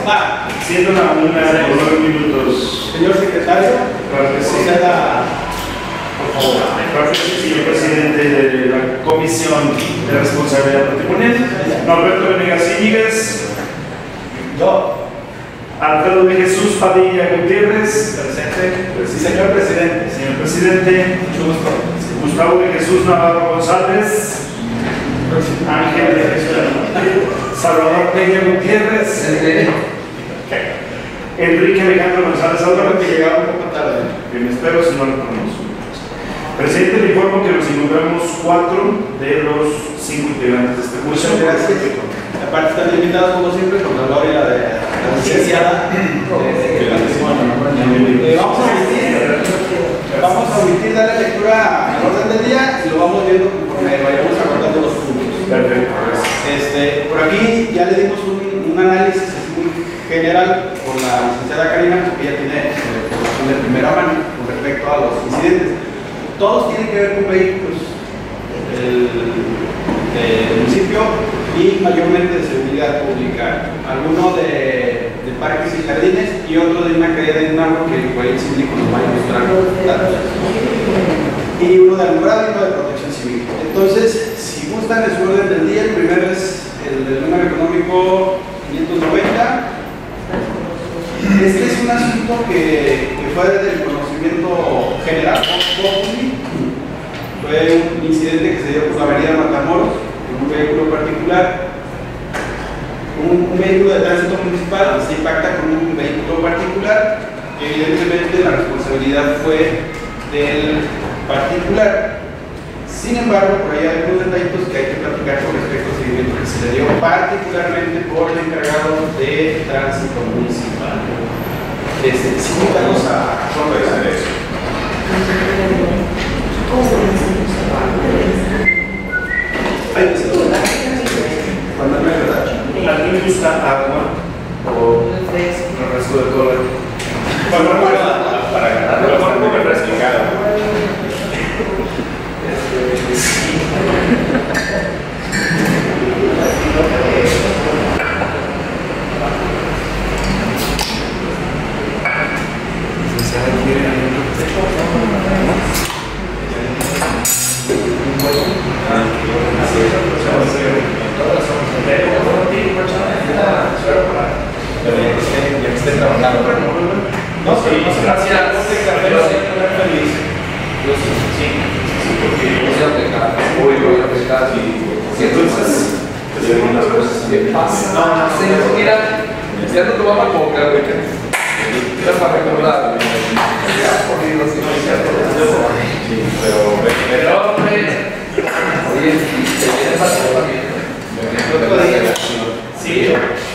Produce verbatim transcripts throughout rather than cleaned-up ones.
Va. Siendo la una por nueve minutos. Señor secretario, Claro que sí. proceda, por favor. Claro que sí, señor presidente de la Comisión de Responsabilidad Patrimonial, Norberto Venegas Íñiguez. Yo. Alfredo de Jesús Padilla Gutiérrez. Presente. Sí, señor presidente. Señor presidente. Mucho gusto. Gustavo de Jesús Navarro González. Ángel de Jesús. Salvador Peña Gutiérrez. Enrique Alejandro González Álvarez. Que llegaba un poco tarde. Que me espero si no lo conozco. Presidente, le informo que nos inauguramos cuatro de los cinco integrantes de este curso. Muchas gracias. Aparte están invitados como siempre con la gloria de la licenciada. Eh, vamos a omitir, vamos a omitir darle lectura al orden del día y lo vamos viendo conforme vayamos acordando los puntos. Perfecto. Este, por aquí ya le dimos un, un análisis así muy general por la licenciada Karina, porque ella tiene información de primera mano con respecto a los incidentes. Todos tienen que ver con vehículos del, del municipio y mayormente de seguridad pública. Alguno de, de parques y jardines y otro de una caída de un árbol que por ahí el síndico nos va a ilustrar datos. Y uno de alumbrado y uno de protección civil. Entonces, si gustan de su orden del día, el primero es el del número económico quinientos noventa. Este es un asunto que, que fue del conocimiento general. Fue un incidente que se dio por la avenida Matamoros, en un vehículo particular. Un, un vehículo de tránsito municipal se impacta con un vehículo particular. Evidentemente la responsabilidad fue del particular. Sin embargo, por ahí hay algunos detallitos que hay que platicar con respecto al seguimiento que se le dio particularmente por el encargado de tránsito municipal. Este, si invitamos a conversar eso. Ay, pues, cuando no hay verdad. ¿A quién le gusta agua o refresco de cola? Cuando no hay verdad. Para ganar, lo mejor como refresco. No, sí, no se gracias. No se carrera, feliz. Yo sí, sí, sí, porque yo sé aplicar. Voy a aplicar y entonces, pues algunas cosas que pasan. No, no, sí, mira, ya no te vamos a colocar, güey. Era para recordar. Ya, por Dios, sí, no es cierto. Sí, pero, pero, oye, te viene para también. Sí.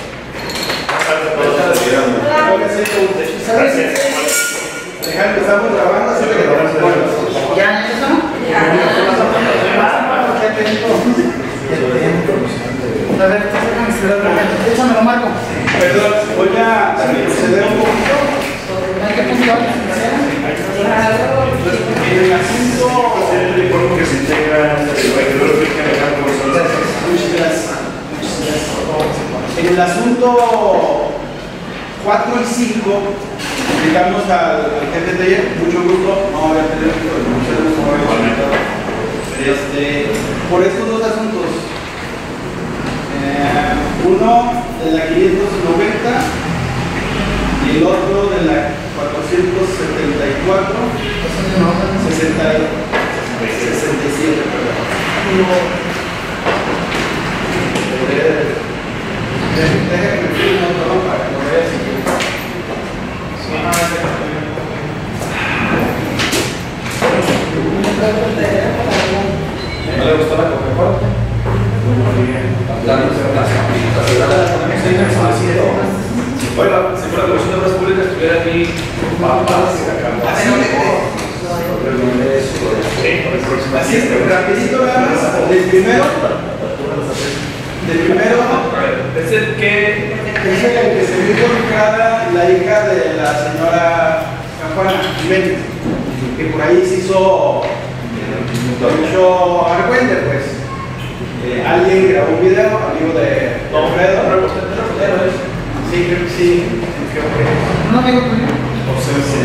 Alejandro, estamos grabando, así que lo ¿Ya empezamos? Ya. A ver, échame lo marco. Perdón, voy a proceder un poquito. ¿Hay que puntuar? En el asunto. El informe que se integra el regidor Enrique Alejandro González. Muchas gracias. En el asunto cuatro y cinco, explicamos al, al jefe de taller, mucho gusto, no voy a tener mucho de conocernos, no voy a comentar. Este, por estos dos asuntos, eh, uno de la quinientos noventa y el otro de la cuatrocientos setenta y cuatro, sesenta y siete, perdón. Déjame que me firme otro para que lo veas. ¿No le gustó la Coca-Cola? Oiga, si fuera la Comisión de Obras Públicas estuviera aquí papas, así es, rapidito nada más. Del primero, del primero es el que es el que se vio involucrada la hija de la señora Campana Jiménez, que por ahí se hizo mucho argüente, pues. Eh, alguien grabó un video, amigo de Don Fredo. Sí, creo que Sí, creo que. ¿Un amigo tuyo? No,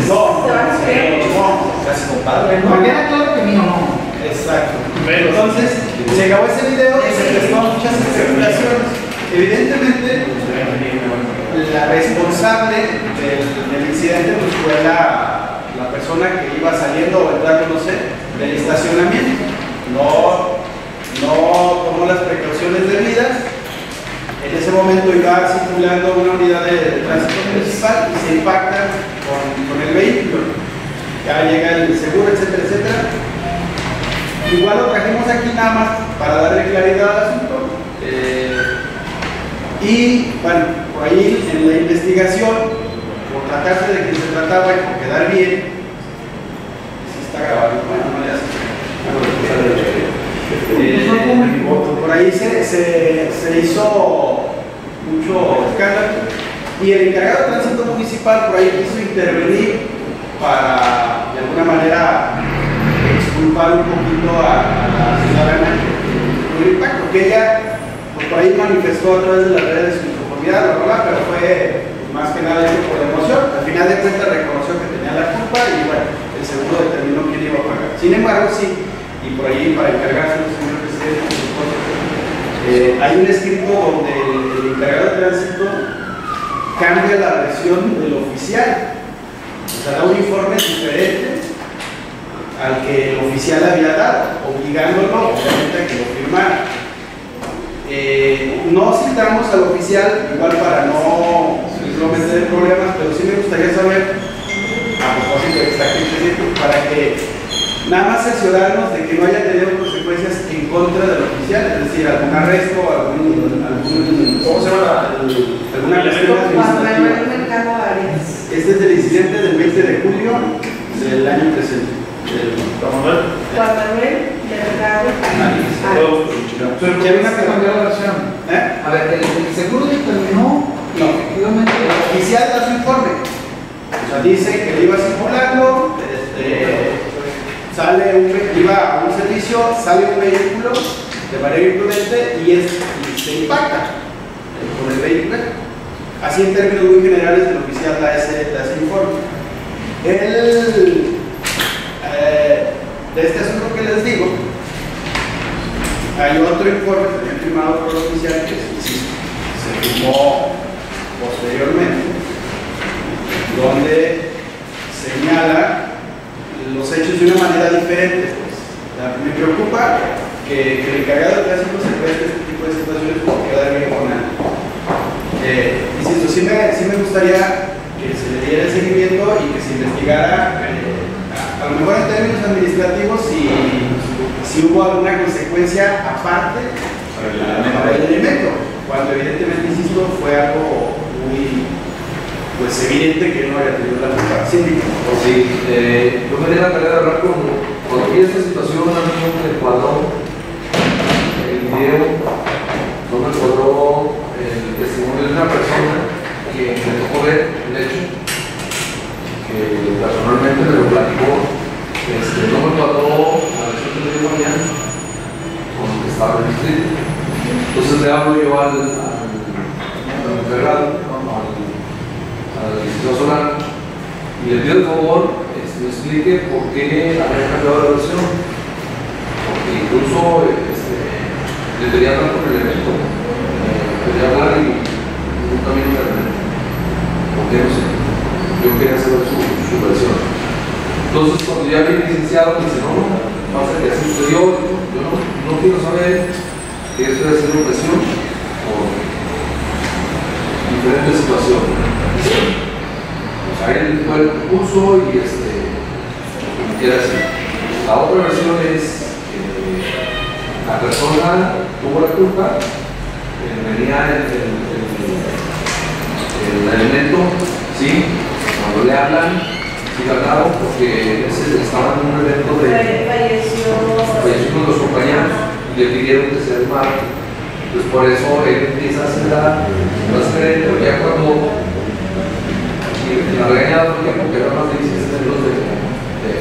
no, casi compadre. Me queda claro que mío no. Exacto. Entonces, se acabó ese video y se prestó a muchas especulaciones. Evidentemente, la responsable del, del incidente pues, fue la, la persona que iba saliendo o entrando, no sé, del estacionamiento. No, no tomó las precauciones debidas. En ese momento iba circulando una unidad de tránsito municipal y se impacta con, con el vehículo. Ya llega el seguro, etcétera, etcétera. Igual lo trajimos aquí nada más para darle claridad al asunto. Eh, y bueno, por ahí en la investigación, por tratarse de que se trataba y por quedar bien, si está grabando, bueno, no le hace. Eh, por ahí se, se, se hizo mucho escándalo y el encargado de tránsito municipal por ahí quiso intervenir para de alguna manera exculpar un poquito a, a la ciudadana por el impacto, que ella pues, por ahí manifestó a través de las redes su inconformidad, la verdad, pero fue más que nada hecho por emoción. Al final de cuentas reconoció que tenía la culpa y bueno, el seguro determinó quién iba a pagar. Sin embargo, sí, y por ahí para encargarse del señor presidente, eh, hay un escrito donde el, el encargado de tránsito cambia la versión del oficial, o sea, da un informe diferente al que el oficial había dado, obligándolo obviamente a que lo firmara. Eh, no citamos al oficial, igual para no, no meter en problemas, pero sí me gustaría saber, a propósito de que está aquí el presidente, para que nada más cerciorarnos de que no haya tenido consecuencias en contra del oficial, es decir, algún arresto, algún, algún ¿cómo se llama? Alguna cuestión administrativa. Este es del incidente del veinte de julio del año presente. Juan Manuel Delgado. Pero una que cambió la versión. ¿Eh? A ver, el, el seguro determinó que efectivamente el oficial da su informe. O sea, dice que le iba circulando, este, sale un, iba a un servicio, sale un vehículo de manera imprudente y, es, y se impacta con el vehículo. Así en términos muy generales el oficial da ese, da ese informe. El, eh, de este asunto que les digo, hay otro informe también firmado por el oficial que se, se firmó posteriormente, donde señala los hechos de una manera diferente. Pues. O sea, me preocupa que, que el encargado de tránsito se preste este tipo de situaciones por quedar bien con él. Eh, insisto, sí me, sí me gustaría que se le diera el seguimiento y que se investigara, eh, a, a lo mejor en términos administrativos, si, si hubo alguna consecuencia aparte para el elemento, cuando evidentemente, insisto, fue algo muy pues evidente que no haya tenido la culpa. Sí, sí, eh, yo me di la tarea de hablar con, cuando vi esta situación, a mí no me cuadró el video, no me cuadró el testimonio de una persona que me tocó ver el hecho, que personalmente me lo platicó, este, no me cuadró la versión que me dio mañana con lo que estaba en el distrito. Entonces le hablo yo al, al, al encargado, al licenciado Solano, y le pido el favor este, me explique por qué había cambiado la versión, porque incluso este, le quería hablar con el evento, eh, quería hablar y nunca vino el evento, porque no sé, yo quería saber su, su versión. Entonces cuando ya viene el licenciado me dice, no, no, pasa que así sucedió, yo no, no quiero saber que esto debe ser una presión por diferentes situaciones. O sea, él fue el recurso y este, como quiera decir. La otra versión es que la persona tuvo la culpa, eh, venía el, el, el, el elemento, ¿sí? Cuando le hablan, sí ganaron porque ese, estaban en un evento de. Falleció. Falleció con los compañeros y le pidieron que se desmarque. Pues por eso él empieza a hacer la transferencia, pero ya cuando y la regañada porque era más de dieciséis minutos de de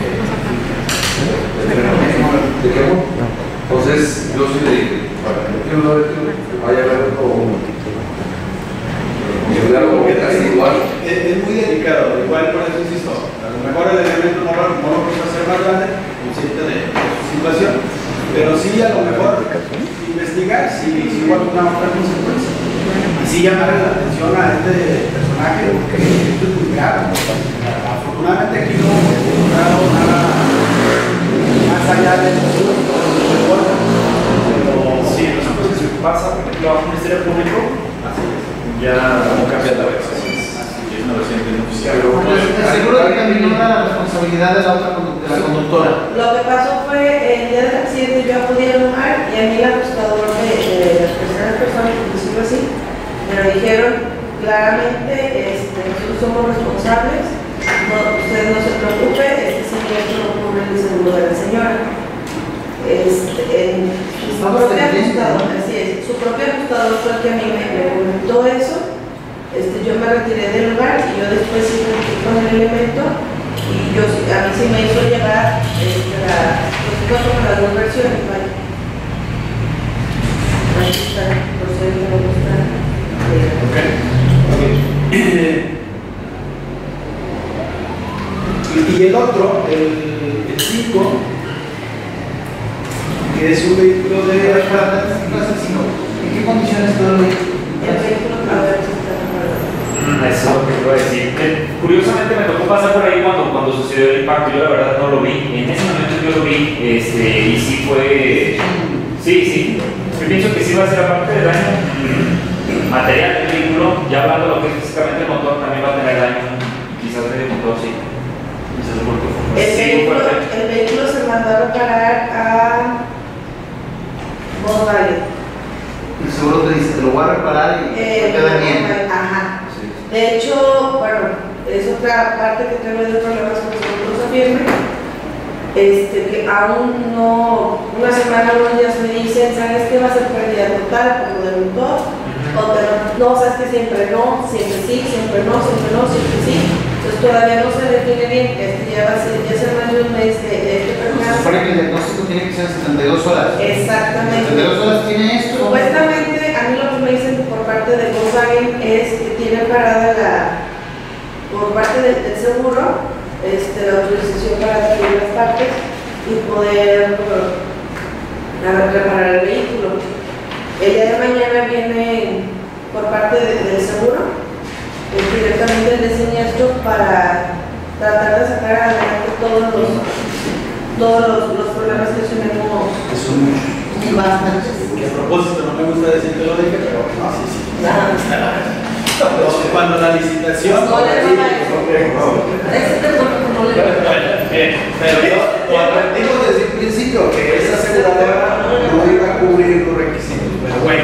de de qué. Entonces yo sí le dije, yo quiero ver que vaya a ver todo un diálogo que la atención a este personaje porque esto es muy grave. Afortunadamente aquí no hemos encontrado nada más allá de esto. Pero sí, en los casos que se pasa, por ejemplo, a un Ministerio Público, ya no cambia la versión. Es una versión no oficial. El seguro determinó la responsabilidad de la otra condu- de la conductora. Lo que pasó fue el día del accidente yo acudí al lugar y a mí el ajustador de, de las terceras personas, por decirlo así, me lo dijeron claramente, este, nosotros somos responsables, no, usted no se preocupe, este siniestro no cubre el seguro de la señora. Este, en, su propio ajustador, así es, su propio ajustador fue el que a mí me, me comentó eso. Este, yo me retiré del lugar y yo después sí me metí con el elemento y yo, a mí sí me hizo llevar este, la, pues, con las dos versiones, ¿vale? Ahí está, por eso yo me gusta. Y, y el otro, el cinco, que es un vehículo de... ¿En qué condiciones quedó el vehículo? El vehículo que a ver si está Eso es lo que iba a decir. Eh, Curiosamente me tocó pasar por ahí cuando, cuando sucedió el impacto. Yo la verdad no lo vi. En ese momento yo lo vi este, y sí fue. Sí, sí. Yo pienso que sí va a ser aparte de daño mm, material del vehículo. Ya hablando de lo que es físicamente el motor, también va a tener daño. Quizás medio motor, sí. Quizás el cuerpo. El, Sí, vehículo, fuerte. el vehículo se mandó a reparar a Volkswagen. El seguro te dice, te lo voy a reparar y Eh, te queda bien. Ajá. De hecho, bueno, es otra parte que tengo de problemas con seguros a firme. Este, que aún no, una semana, unos días me dicen, ¿sabes qué va a ser pérdida total por lo del motor? O te lo, no, sabes que siempre no, siempre sí, siempre no, siempre no, siempre sí. Entonces todavía no se define bien, este ya va a ser, ya se más de un mes de, de este Se percance. supone que el diagnóstico tiene que ser setenta y dos horas. Exactamente. setenta y dos horas tiene esto. Supuestamente, a mí lo que me dicen por parte de Volkswagen es que tienen parada la, por parte del, del seguro, este, la autorización para adquirir las partes y poder bueno, reparar el vehículo. El día de mañana viene por parte de, del seguro, es directamente el de siniestro para tratar de sacar adelante todos los, todos los, los problemas que tenemos. Son muchos. Bastantes. Que a propósito no me gusta decir que lo dije, pero no, sí, sí. Nada. Pero cuando la licitación... No le sí, va a no, Ese es el no le pero yo lo advertimos desde un principio que esa aseguradora no iba a cubrir los requisitos, pero bueno.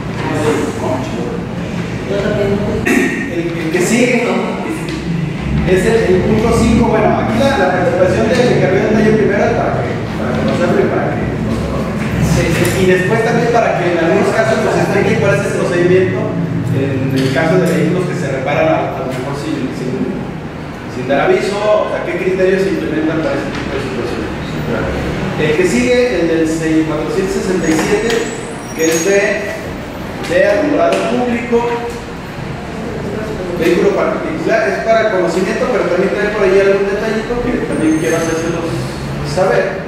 Yo también. El, el que sigue es el, el punto cinco. Bueno, aquí la, la participación del encargado de taller primero es para, que, para conocerlo y para que nos conozcan. Y después también para que en algunos casos nos explique cuál es el procedimiento en el caso de vehículos que se reparan a, a lo mejor sin, sin, sin dar aviso, o sea, qué criterios se implementan para ese tipo de situaciones. El que sigue, el del cuatrocientos sesenta y siete, que es de, de alumbrado público, vehículo particular, es para conocimiento, pero también trae por ahí algún detallito que también quiero hacérselos saber.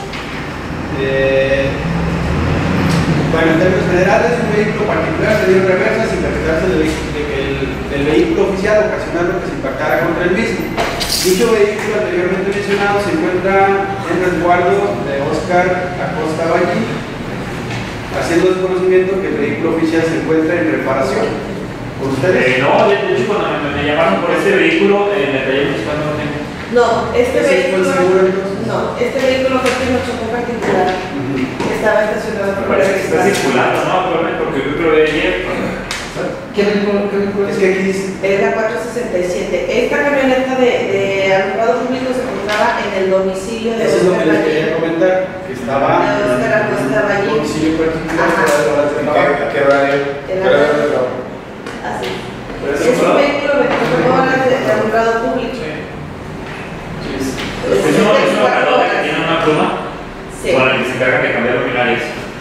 Eh, bueno, en términos generales, un vehículo particular se dio en reversa sin percatarse de, de que el, el vehículo oficial ocasionando que se impactara contra el mismo. Dicho vehículo anteriormente mencionado se encuentra en resguardo de Oscar Acosta Valle, haciendo desconocimiento que el vehículo oficial se encuentra en reparación. ¿Por ustedes? Eh, no, de de hecho cuando me, me llamaron por este vehículo, en el taller municipal no lo tengo. No, este ¿Ese fue el vehículo. seguro, entonces? No, este vehículo fue que nos chocó particular. Estaba estacionado Me por parece que está circulando, ¿no? Actualmente, porque yo creo que ayer. ¿Qué vehículo? ¿Qué vehículo Es que aquí dice. Es la cuatrocientos sesenta y siete. Esta camioneta de, de alumbrado público se encontraba en el domicilio de Eso es lo que Oscar les Valle. quería comentar, que estaba De Oscar Acosta en Valle. un domicilio particular Ajá. fuera de la hora de trabajo. ¿Qué horario? En la ¿Qué horario de trabajo? Así. Pero Es eso un no- vehículo veinticuatro horas de, de alumbrado público. Es uno es una carrota que tiene una pluma Sí. con la que se encargan de cambiar luminarias.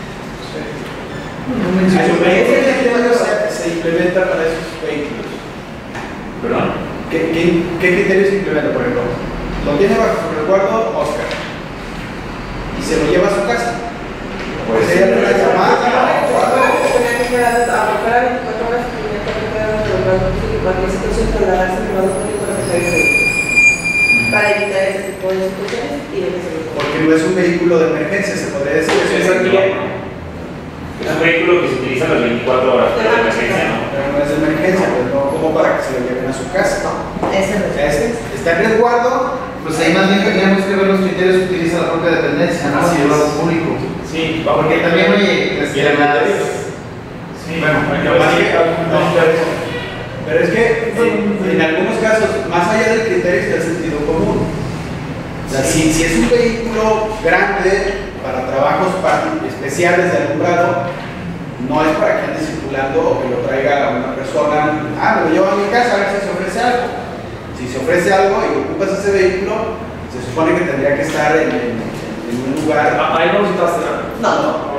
No Hay mencionó. un vehículo que se, se implementa para esos vehículos. ¿Perdón? ¿Qué, qué, qué criterios se implementa, por ejemplo? Lo tiene bajo su resguardo Oscar y se lo lleva a su casa. Pues ella le da llamada o algo. Tenía que quedar a afuera veinticuatro horas y tenía que quedar nosotros en cualquier situación trasladarse al lado público a recoger ese vehículo. Para evitar ese tipo de situaciones y de ese vehículo. Porque no es un vehículo de emergencia, se podría decir. Es Es un vehículo que se utiliza las veinticuatro horas de emergencia, ¿no? Pero no es de emergencia, pues no como para que se lo lleven a su casa. Ese no O sea, es- está en resguardo. Pues ahí más bien tendríamos que ver los criterios que utiliza la propia dependencia, ¿no? Así El es. lado público. Sí, Porque también, oye, Y este, el las- Sí, Bueno, hay que más ver que- si- no, pero es que en, en algunos casos, más allá del criterio está el sentido común. O sea, si, si es un vehículo grande para trabajos par- especiales de alumbrado, no es para que ande circulando o que lo traiga una persona, ah, me lo llevo a mi casa a ver si se ofrece algo. Si se ofrece algo y ocupas ese vehículo, se supone que tendría que estar en, en- en un lugar. Ah, ahí no visitaste nada. No.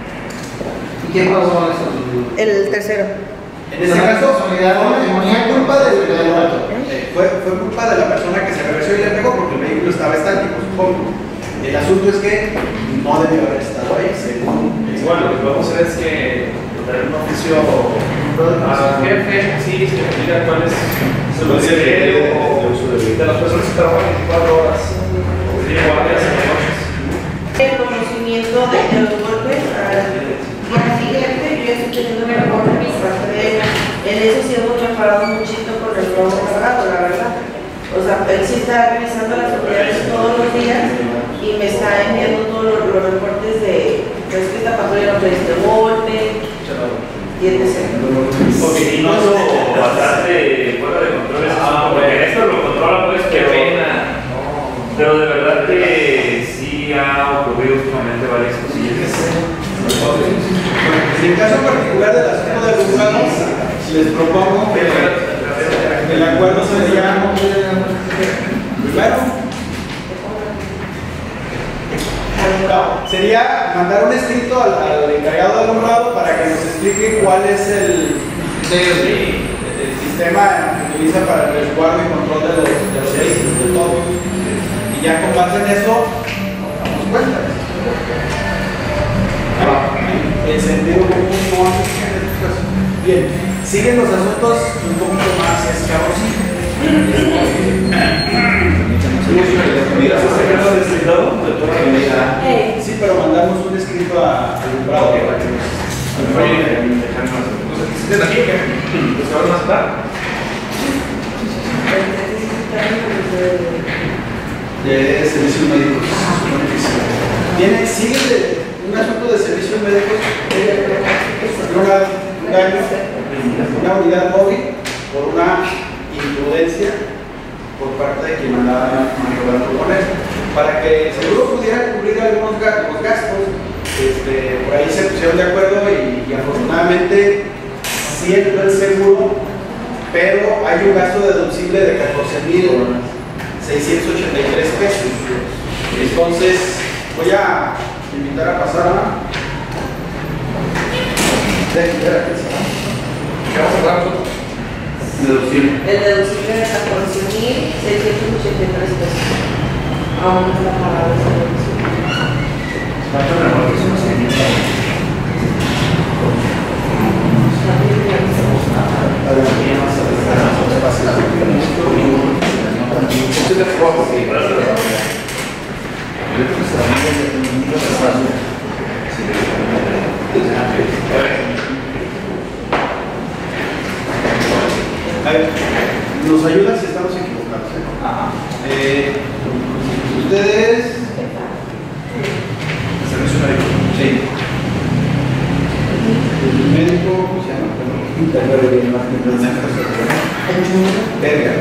¿Y quién pagó eso? El tercero. En ese caso, fue Responsabilidad fue culpa de, patrimonial. eh, fue, fue culpa de la persona que se reversó y le pegó porque el vehículo estaba estático, supongo. El asunto es que no debió haber estado ahí, según. Igual, lo que podemos hacer es que tener un oficio a su jefe, sí, que me diga cuál es su criterio o de las personas que trabajan veinticuatro horas o que tienen guardias en las noches. El conocimiento de, de los golpes al día siguiente, yo ya estoy teniendo mi reporte por parte de ella. En eso sí hemos mejorado muchito con el nuevo cargado, la verdad. O sea, él sí está revisando las unidades todos los días y me está enviando todos los, los reportes de, pues que esta patrulla no te diste golpe, y etcétera. Ok, y no eso bastante fuera de control ese asunto, porque esto lo controla pues, Qué pero, pena. pero de verdad que sí ha ocurrido últimamente varias cosillas. En el caso particular del asunto de alumbrado, les propongo que el acuerdo sería primero. No, sería mandar un escrito al, al encargado de alumbrado para que nos explique cuál es el, el sistema que utiliza para el resguardo y control de los, de los vehículos, de todo. Y ya con base en eso, nos damos cuenta. El sentido común no hace que en este caso. Bien, siguen los asuntos un poquito más escabrosos. Mira, ¿se sacaron el designado de toda la unidad? Eh, Sí, pero mandamos un escrito a alumbrado para que nos informe. ¿Desde aquí qué? ¿Los que van a estar? De servicios médicos. Tiene, sigue de- un asunto de servicios médicos, una, un daño, una unidad móvil por una imprudencia por parte de quien mandaba maniobrando con él. Para que el seguro pudiera cubrir algunos ga- los gastos, este, por ahí se pusieron de acuerdo y, y afortunadamente sí entró el seguro, pero hay un gasto deducible de catorce mil seiscientos ochenta y tres pesos. Entonces, voy a invitar a pasar a. ¿Qué vamos a hablar nosotros? Deducible. el deducible de catorce mil seiscientos ochenta y tres pesos. Aún no está pagado ese deducible. ¿Cuánto mejor que son los que tienen? A ver, nos ayuda si estamos equivocados. ¿eh? Ajá. Eh, ustedes. Servicio médico. Sí. El médico, ¿cómo se llama? Verga.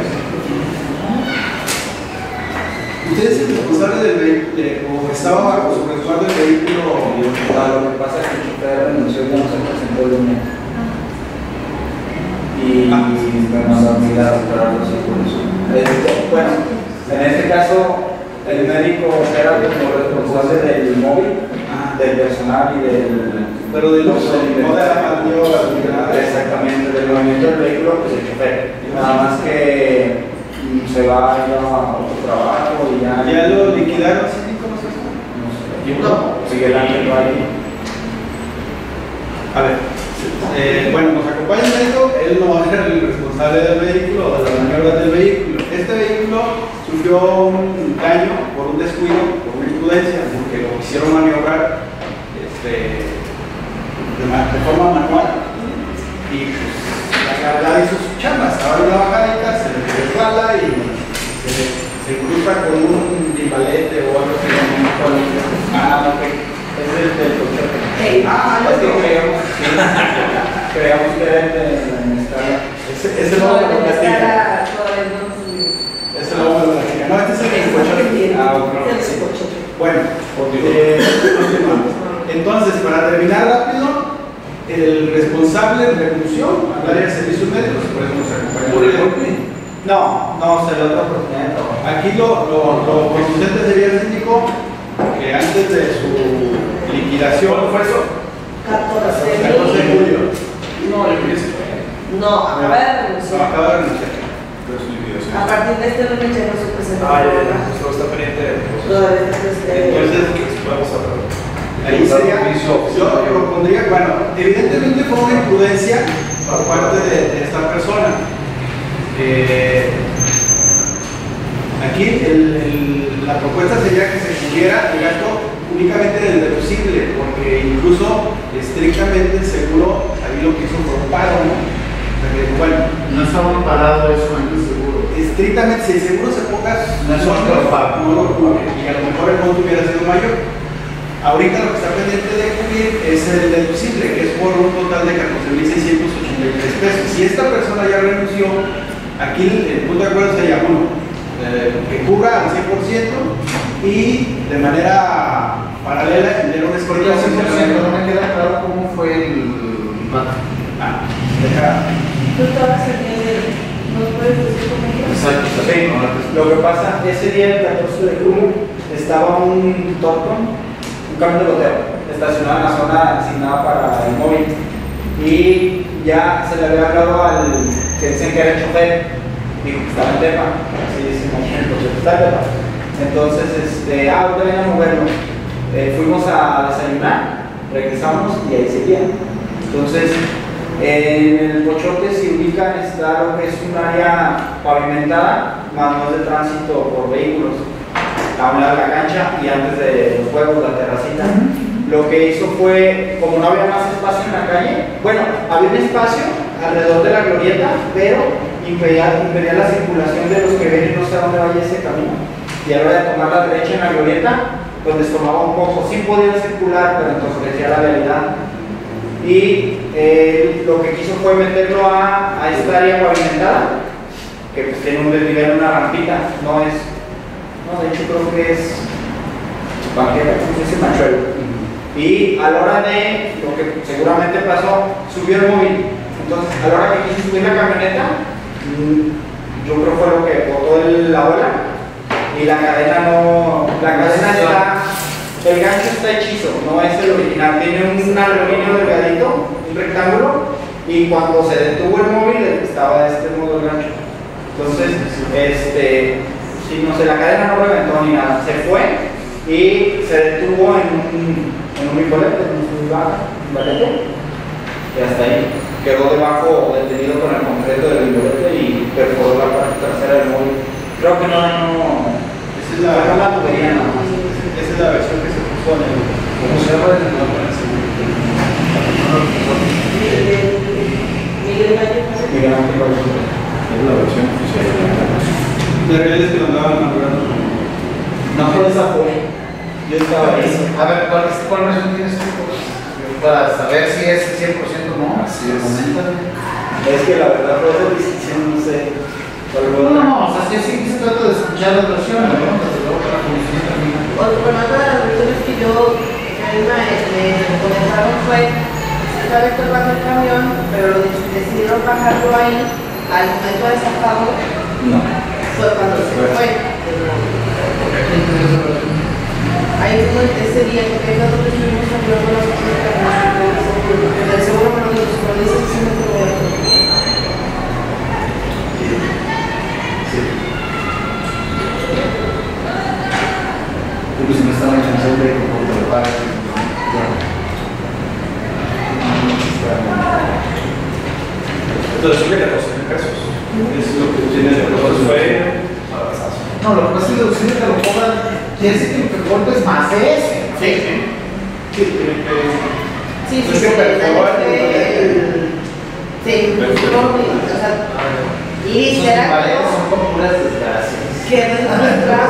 ¿Usted es el responsable del vehículo? ¿O estaba bajo su resguardo del vehículo? Ah, lo que pasa es que el chofer renunció y ya no se presentó el lunes. Y Ah. me mandaron a ir a recuperarlo así por eso. Este, bueno, en este caso, el médico era como responsable del móvil, Ah, del personal y del. pero del uso, del no de la maniobra, ni nada. Exactamente, del movimiento del vehículo, pues el chofer. Nada más que mm, se va a ir a otro trabajo y ya. ¿Ya lo liquidaron? ¿Sí? ¿Cómo se llama? No sé. No, sigue el ángel ahí. A ver, eh, bueno, nos acompaña el médico, él no era el responsable del vehículo o de las maniobras del vehículo. Este vehículo sufrió un daño por un descuido, por una imprudencia, porque lo hicieron maniobrar este, de, ma- de forma manual. Y pues la gravedad hizo su chamba, estaba en la bajadita, se le resbala y se, se cruza con un timbalete o algo así. Ah, ok. Es el del concepto. Sí. Ah, Es ya que sé. creíamos que, creíamos que era el de la escala. Ese, ese no No, lo en platica. escala todavía no se- Ese no lo platica. No, este es el cincuenta. Ah, ok. Es el cincuenta. Bueno, eh, continuamos. Entonces, para terminar rápido, el responsable de reclusión al área de servicios médicos, por eso nos acompaña. ¿Por el golpe? No, no, se le da otra oportunidad de trabajo. Aquí lo, lo, lo consistente sería el síndico que antes de su liquidación. ¿Cuándo fue eso? catorce catorce de julio. No, yo creo que sí fue. No, acaba de No, renunciar. acaba de renunciar. A partir de este lunes ya no se presenta. Ah, ya, ya, eso está pendiente de cosas. Todavía está este. Entonces, Vamos a ver. ahí sería, yo propondría, bueno, evidentemente fue una imprudencia por parte de, de esta persona. Eh, aquí el- el- la propuesta sería que se cubriera el gasto únicamente del deducible, porque incluso estrictamente el seguro, ahí lo que hizo fue un paro, ¿no? O sea que, bueno, No estaba parado eso en el seguro. estrictamente, si el seguro se ponga, No es un pago. no lo cubre, y a lo mejor el monto hubiera sido mayor. Ahorita lo que está pendiente de cubrir es el deducible, que es por un total de catorce mil seiscientos ochenta y tres pesos. Si esta persona ya renunció, aquí el, el punto de acuerdo sería uno, eh, que cubra al cien por ciento y de manera paralela tener un Porque escolta al cien por ciento no me queda claro cómo fue el impacto. Ah, deja. Tú estabas en el. ¿Nos puedes decir cómo fue? Exacto. Sí, lo que pasa, ese día, el catorce de julio, estaba un Torton, un camión de goteo, estacionado en la zona asignada para el móvil. Y ya se le había hablado al que dicen que era el chofer, dijo que estaba en Tepa, así dice, imagínate, el chofer está en Tepa. Entonces, este, ah, ahorita ven a moverlo. Eh, fuimos a desayunar, regresamos y ahí seguía. Entonces, en el Pochote se ubica, está lo que es un área pavimentada, más no es de tránsito por vehículos, a un lado de la cancha y antes de los juegos, la terracita. Lo que hizo fue, como no había más espacio en la calle, bueno, había un espacio alrededor de la glorieta, pero impedía, impedía la circulación de los que ven y no sé a dónde vaya ese camino. Y a la hora de tomar la derecha en la glorieta, pues les tomaba un poco, sí podían circular, pero entonces la realidad. Y eh, lo que quiso fue meterlo a, a esta área pavimentada, que pues tiene un desnivel, una rampita, no es, no, de hecho creo que es banqueta, ¿cómo se dice? Machuelo. Y a la hora de, lo que seguramente pasó, subió el móvil. Entonces, a la hora que quiso subir la camioneta, mm, yo creo que fue lo que botó el- la ola y la cadena no, la cadena está, el gancho está hechizo, no es el original, tiene un aluminio delgadito, un rectángulo, y cuando se detuvo el móvil estaba de este modo el gancho. Entonces, este, si no sé, la cadena no reventó ni nada, se fue y se detuvo en un, en un bicolete, en un balete, y hasta ahí. Quedó debajo, detenido con el concreto del bicolete y perforó la parte trasera del móvil. Creo que no, no, Esa es la, no la tubería nada más. esa es la versión que se puso en el. ¿Cómo se llama el nombre? Miguel Miguel Valle. Miguel Ángel Valenzuela. Es la versión oficial. La realidad es que lo andaban madurando. No, pero esa fue. Yo estaba ahí. A ver, ¿cuál, es- cuál versión tienes tú? Para saber si es cien por ciento o no. Así es. Coméntame. Es que la verdad fue de decisión, no sé. No, no, no, o sea, sí, sí se trata de escuchar las versiones, ¿no? Desde luego para conocer también. Bueno, otra de las versiones que yo me, me comentaron fue se estaba estorbando el camión, pero lo de- decidieron bajarlo ahí al momento de zafarlo. No. Fue cuando se fue. Ahí fue ese día que nosotros estuvimos hablando con las personas del seguro, pero de los policías que se me ocurrió. Pues si no estaba en chance de como te lo pagas. Entonces sube catorce mil pesos. Es lo que tiene de Entonces fue. No, lo que pasa es que el deducible te lo cobran, quiere decir que lo que corta es más de ese. Sí, sí. Sí, tiene que. Sí, sí, Es sí, que perforó el- el- sí, o sea, y Esos será inválidos son como puras desgracias. que no es nuestra.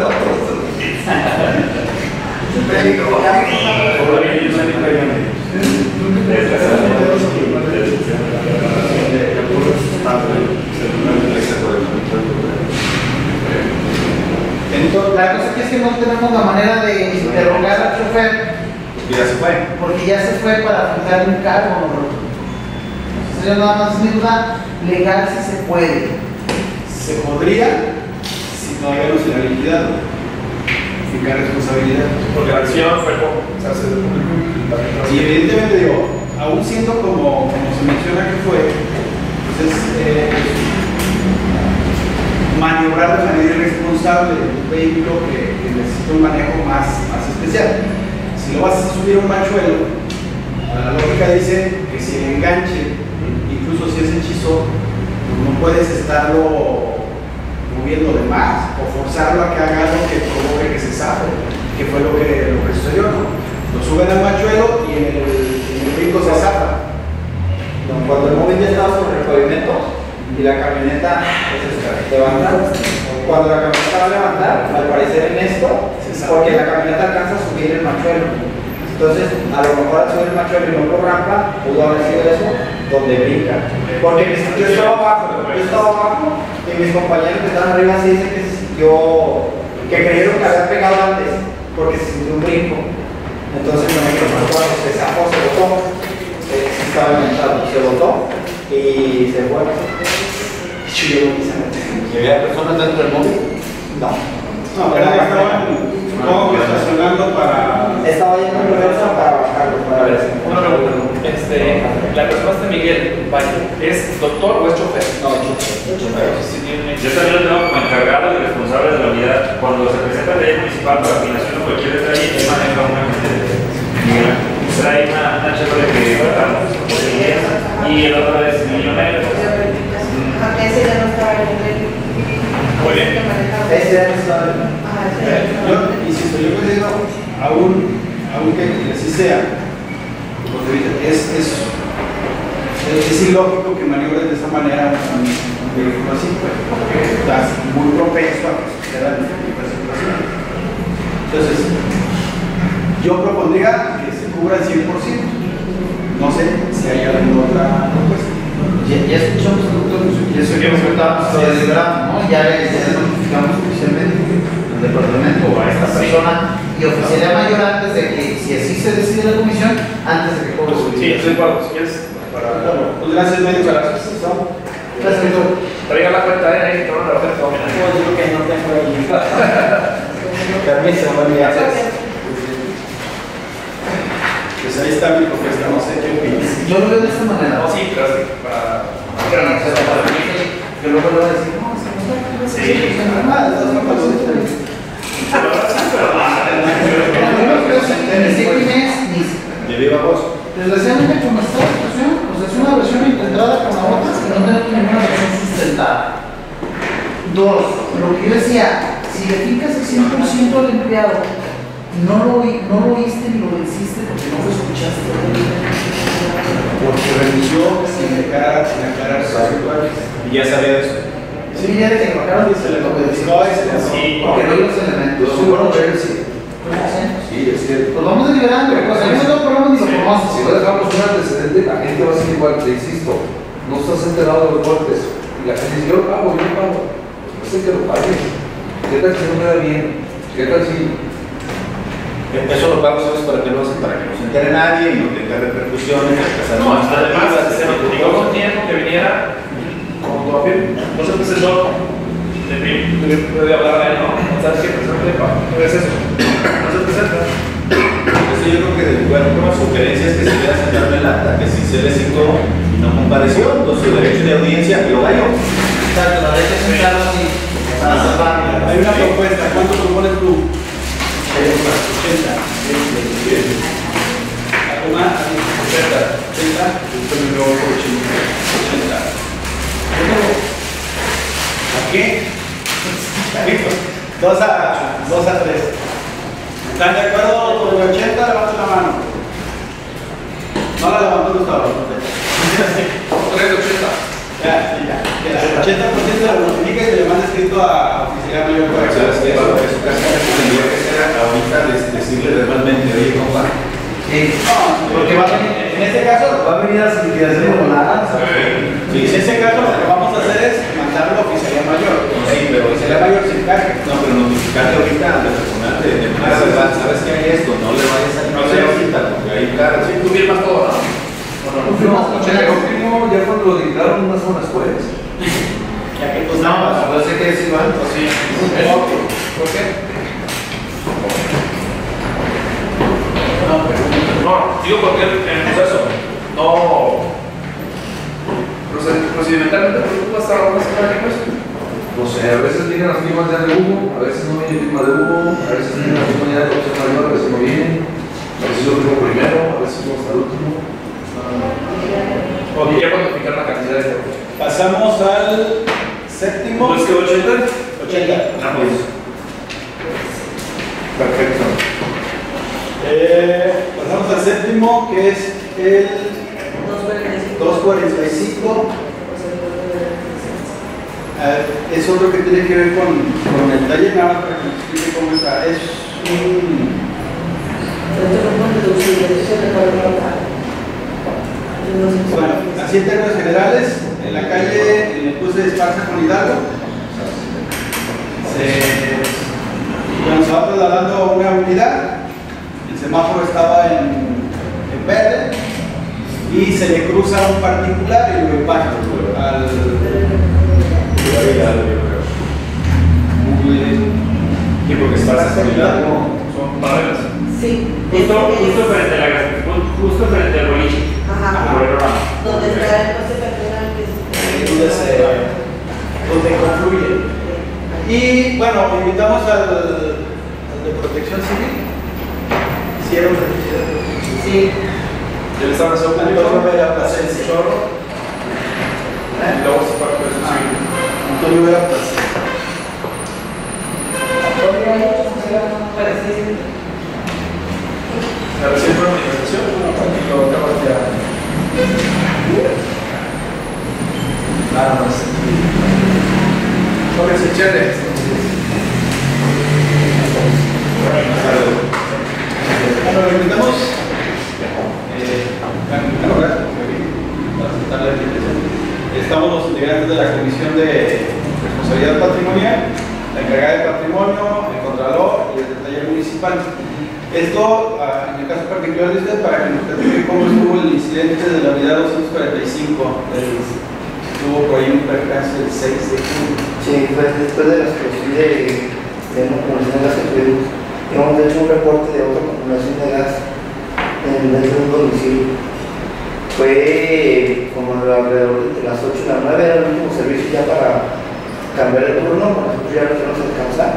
Entonces, La cosa aquí es que no tenemos la manera de interrogar al chofer ya se fue. porque ya se fue para afrontar un cargo. Entonces yo nada más es mi duda legal si se puede. Se podría si todavía no se ha liquidado. Fijar responsabilidad. Porque la acción fue por hacerse de público. Y evidentemente digo, aún siendo como, como se menciona que fue, pues es eh, maniobrar de manera irresponsable un vehículo que, que necesita un manejo más, más especial. Si lo vas a subir a un machuelo, la lógica dice que si el enganche, incluso si es hechizo, pues no puedes estarlo moviendo de más o forzarlo a que haga algo que provoque que se zafe, que fue lo que, lo que sucedió, ¿no? Lo suben al machuelo y en el, en el brinco se zafa. No, cuando el móvil ya estaba sobre el pavimento y la camioneta pues, levanta, cuando la camioneta va a levantar, al parecer en esto, porque la camioneta alcanza a subir el machuelo. Entonces, a lo mejor al subir el machuelo y no por rampa, pudo haber sido eso, donde brinca. Porque mis- yo estaba abajo, yo estaba abajo y mis compañeros que estaban arriba sí dicen que se sintió, que creyeron que había pegado antes, porque se sintió un brinco. Entonces, no me preocupó cuando se zafó, se botó, eh, sí estaba inventado, se botó y se fue. ¿Y había personas dentro del móvil? No. No, pero ya estaban, supongo que estacionando para. Estaba yendo en reversa para bajarlo, para ver si. Una pregunta. Este, la persona de Miguel Valle, ¿es doctor o es chofer? No, Sí, tiene- Yo también lo tengo como encargado y responsable de la unidad. Cuando se presenta la ley municipal para afinación o cualquier detalle, él maneja una Miguel. Trae una, una Chevrolet que tratamos y el otro es millonero. Aunque ese ya no estaba en el. Muy bien. ese era el estado. Ah, ese Eh, era el- Yo insisto, yo considero, aún, aunque así sea, pues, es, es, es, es ilógico que maniobres de esa manera un, un vehículo así, pues, porque estás muy propenso a que sucedan este tipo de situaciones. Entonces, yo propondría que se cubra el cien por ciento. No sé si hay alguna otra propuesta. Ya, ya escuchamos al doctor, ya eso que comentábamos, lo deliberamos, ¿no? Ya le ya le notificamos oficialmente al departamento o a esta persona y oficialidad mayor antes de que, si así se decide la comisión, antes de que cobre su Sí, estoy de acuerdo. Si quieres, para. Pues gracias, médico. Gracias. Gracias, doctor. Traiga la cuenta de ahí, no la cuenta. Yo digo que no tengo ahí. Permiso, buen día. Pues ahí está mi propuesta, no sé qué opinas. Yo lo veo de esta manera. No, sí, pero sí, para. Para que para mí, que luego lo va a decir, no, se nos va a Sí. nada, estas son cosas diferentes. De viva voz. Desgraciadamente, como está la situación, pues es una versión encontrada con la otra y no tenemos ninguna versión sustentada. Dos, lo que yo decía, si le fijas el cien por ciento al empleado, no lo, oí- no lo oíste ni lo venciste porque no lo escuchaste. Porque renunció sin aclarar, sin aclarar sus actuales. Y ya sabía eso. Sí, ya de que bajaron y se le obedeció. No, ese no. Sí, Porque no hay los elementos. Seguro que sí. Sí, Sí, es cierto. pues vamos deliberando, pues a mí no tengo problema ni lo conozco. Si no dejamos un antecedente, la gente va a ser igual, te insisto, no estás enterado de los golpes. Y la gente dice, yo lo pago, yo lo pago. No sé que lo pagues. ¿Qué tal si no me da bien? ¿Qué tal si Eso lo pago, ¿sabes? Para que no, se- para que no se entere nadie y no tenga repercusiones. No, además, se notificó con tiempo que viniera con tu afirma. No se presentó. De de hablar a él, ¿no? ¿Sabes qué? Presente, ¿qué es eso? No se presenta. Eso yo creo que de bueno, como sugerencia es que se queda sentarme el acta, que si se le citó y no compareció, con su derecho de audiencia, lo ganó. Exacto, la dejes sentarlo así para salvarlo. Hay una propuesta, ¿cuánto propones tú? ochenta. ¿Algo más? ochenta. ochenta. ochenta. ¿Qué? Dos a, dos a tres. ¿Están de acuerdo con el ochenta? Levanten la mano. No la levantó Gustavo. tres de ochenta. Ya, sí, ya. El ochenta por ciento la notifica y se le manda escrito a oficial mayor para que ¿Sabes qué? Eso casi tendría que ser ahorita decirle verbalmente, oye, compa. Sí. No, Porque va a venir, en este caso va a venir las liquidaciones voladas. Sí, en ese caso lo que vamos a hacer es mandarlo a oficialía mayor. Sí, pero Oficialía mayor se encarga. no, pero notificarle ahorita al personal de, de ah, ¿sabes qué hay esto? No le vayas a No sé. hacer ahorita, porque ahí, claro, Sí, tú firmas todo, ¿no? Tú firmas con El último, ya cuando lo dictaron unas horas después. Ya que pues No, nada. no sé qué decir, ¿vale? Sí. ¿Por qué? No, pero No, digo porque en el proceso no. Proced- Procedimentalmente, ¿por qué tú vas a estar más eso? No sé, a veces vienen las firmas ya de Hugo, a veces no viene firma de Hugo, a veces vienen las firmas ya de José Mayor, a veces no vienen, a veces yo firmo primero, a veces firmo hasta el último. O ya cuando fijar la cantidad de euros. pasamos al séptimo. ¿No es que ochenta? ochenta. Ah, pues. Perfecto. Eh, pasamos al séptimo, que es el doscientos cuarenta y cinco. Eh, es otro que tiene que ver con, con el taller, nada más para que nos explique cómo está. Es un. Bueno, así en términos generales, en la calle, en el cruce de Esparza con Hidalgo, se, bueno, se va trasladando una unidad, el semáforo estaba en, en verde y se le cruza un particular y lo impacta al. Sí, porque estás haciendo Son paralelas. Sí. Justo, es- justo es- frente a la justo frente al boliche. Ajá. Por el ramo. Donde está el pase peatonal que es. donde, se, donde confluye. Y bueno, invitamos al, al de Protección Civil. Hicieron Sí. Ya le estaban haciendo un Antonio Vera Plasencia. chorro. Y luego se fue a protección civil. Antonio Vera Plasencia. Parece. ¿La recién fue manifestación? Lo acabas de. Nada más. Pónganse chele. Bueno, lo invitamos. Eh, bueno, gracias por venir para aceptar la invitación. Estamos los integrantes de la Comisión de Responsabilidad Patrimonial, la encargada de patrimonio, el Contralor y el del taller municipal. Esto, ah, en el caso particular de usted, para que nos platique cómo estuvo el incidente de la unidad doscientos cuarenta y cinco. El, tuvo por ahí un percance el seis de junio. Sí, fue después de la explosión de, de una acumulación de gas que tuvimos. Hemos hecho un reporte de otra acumulación de gas en el de un domicilio. Fue como alrededor de las ocho de la nueve, era el último servicio ya para cambiar el turno, para nosotros ya no tenemos que descansar.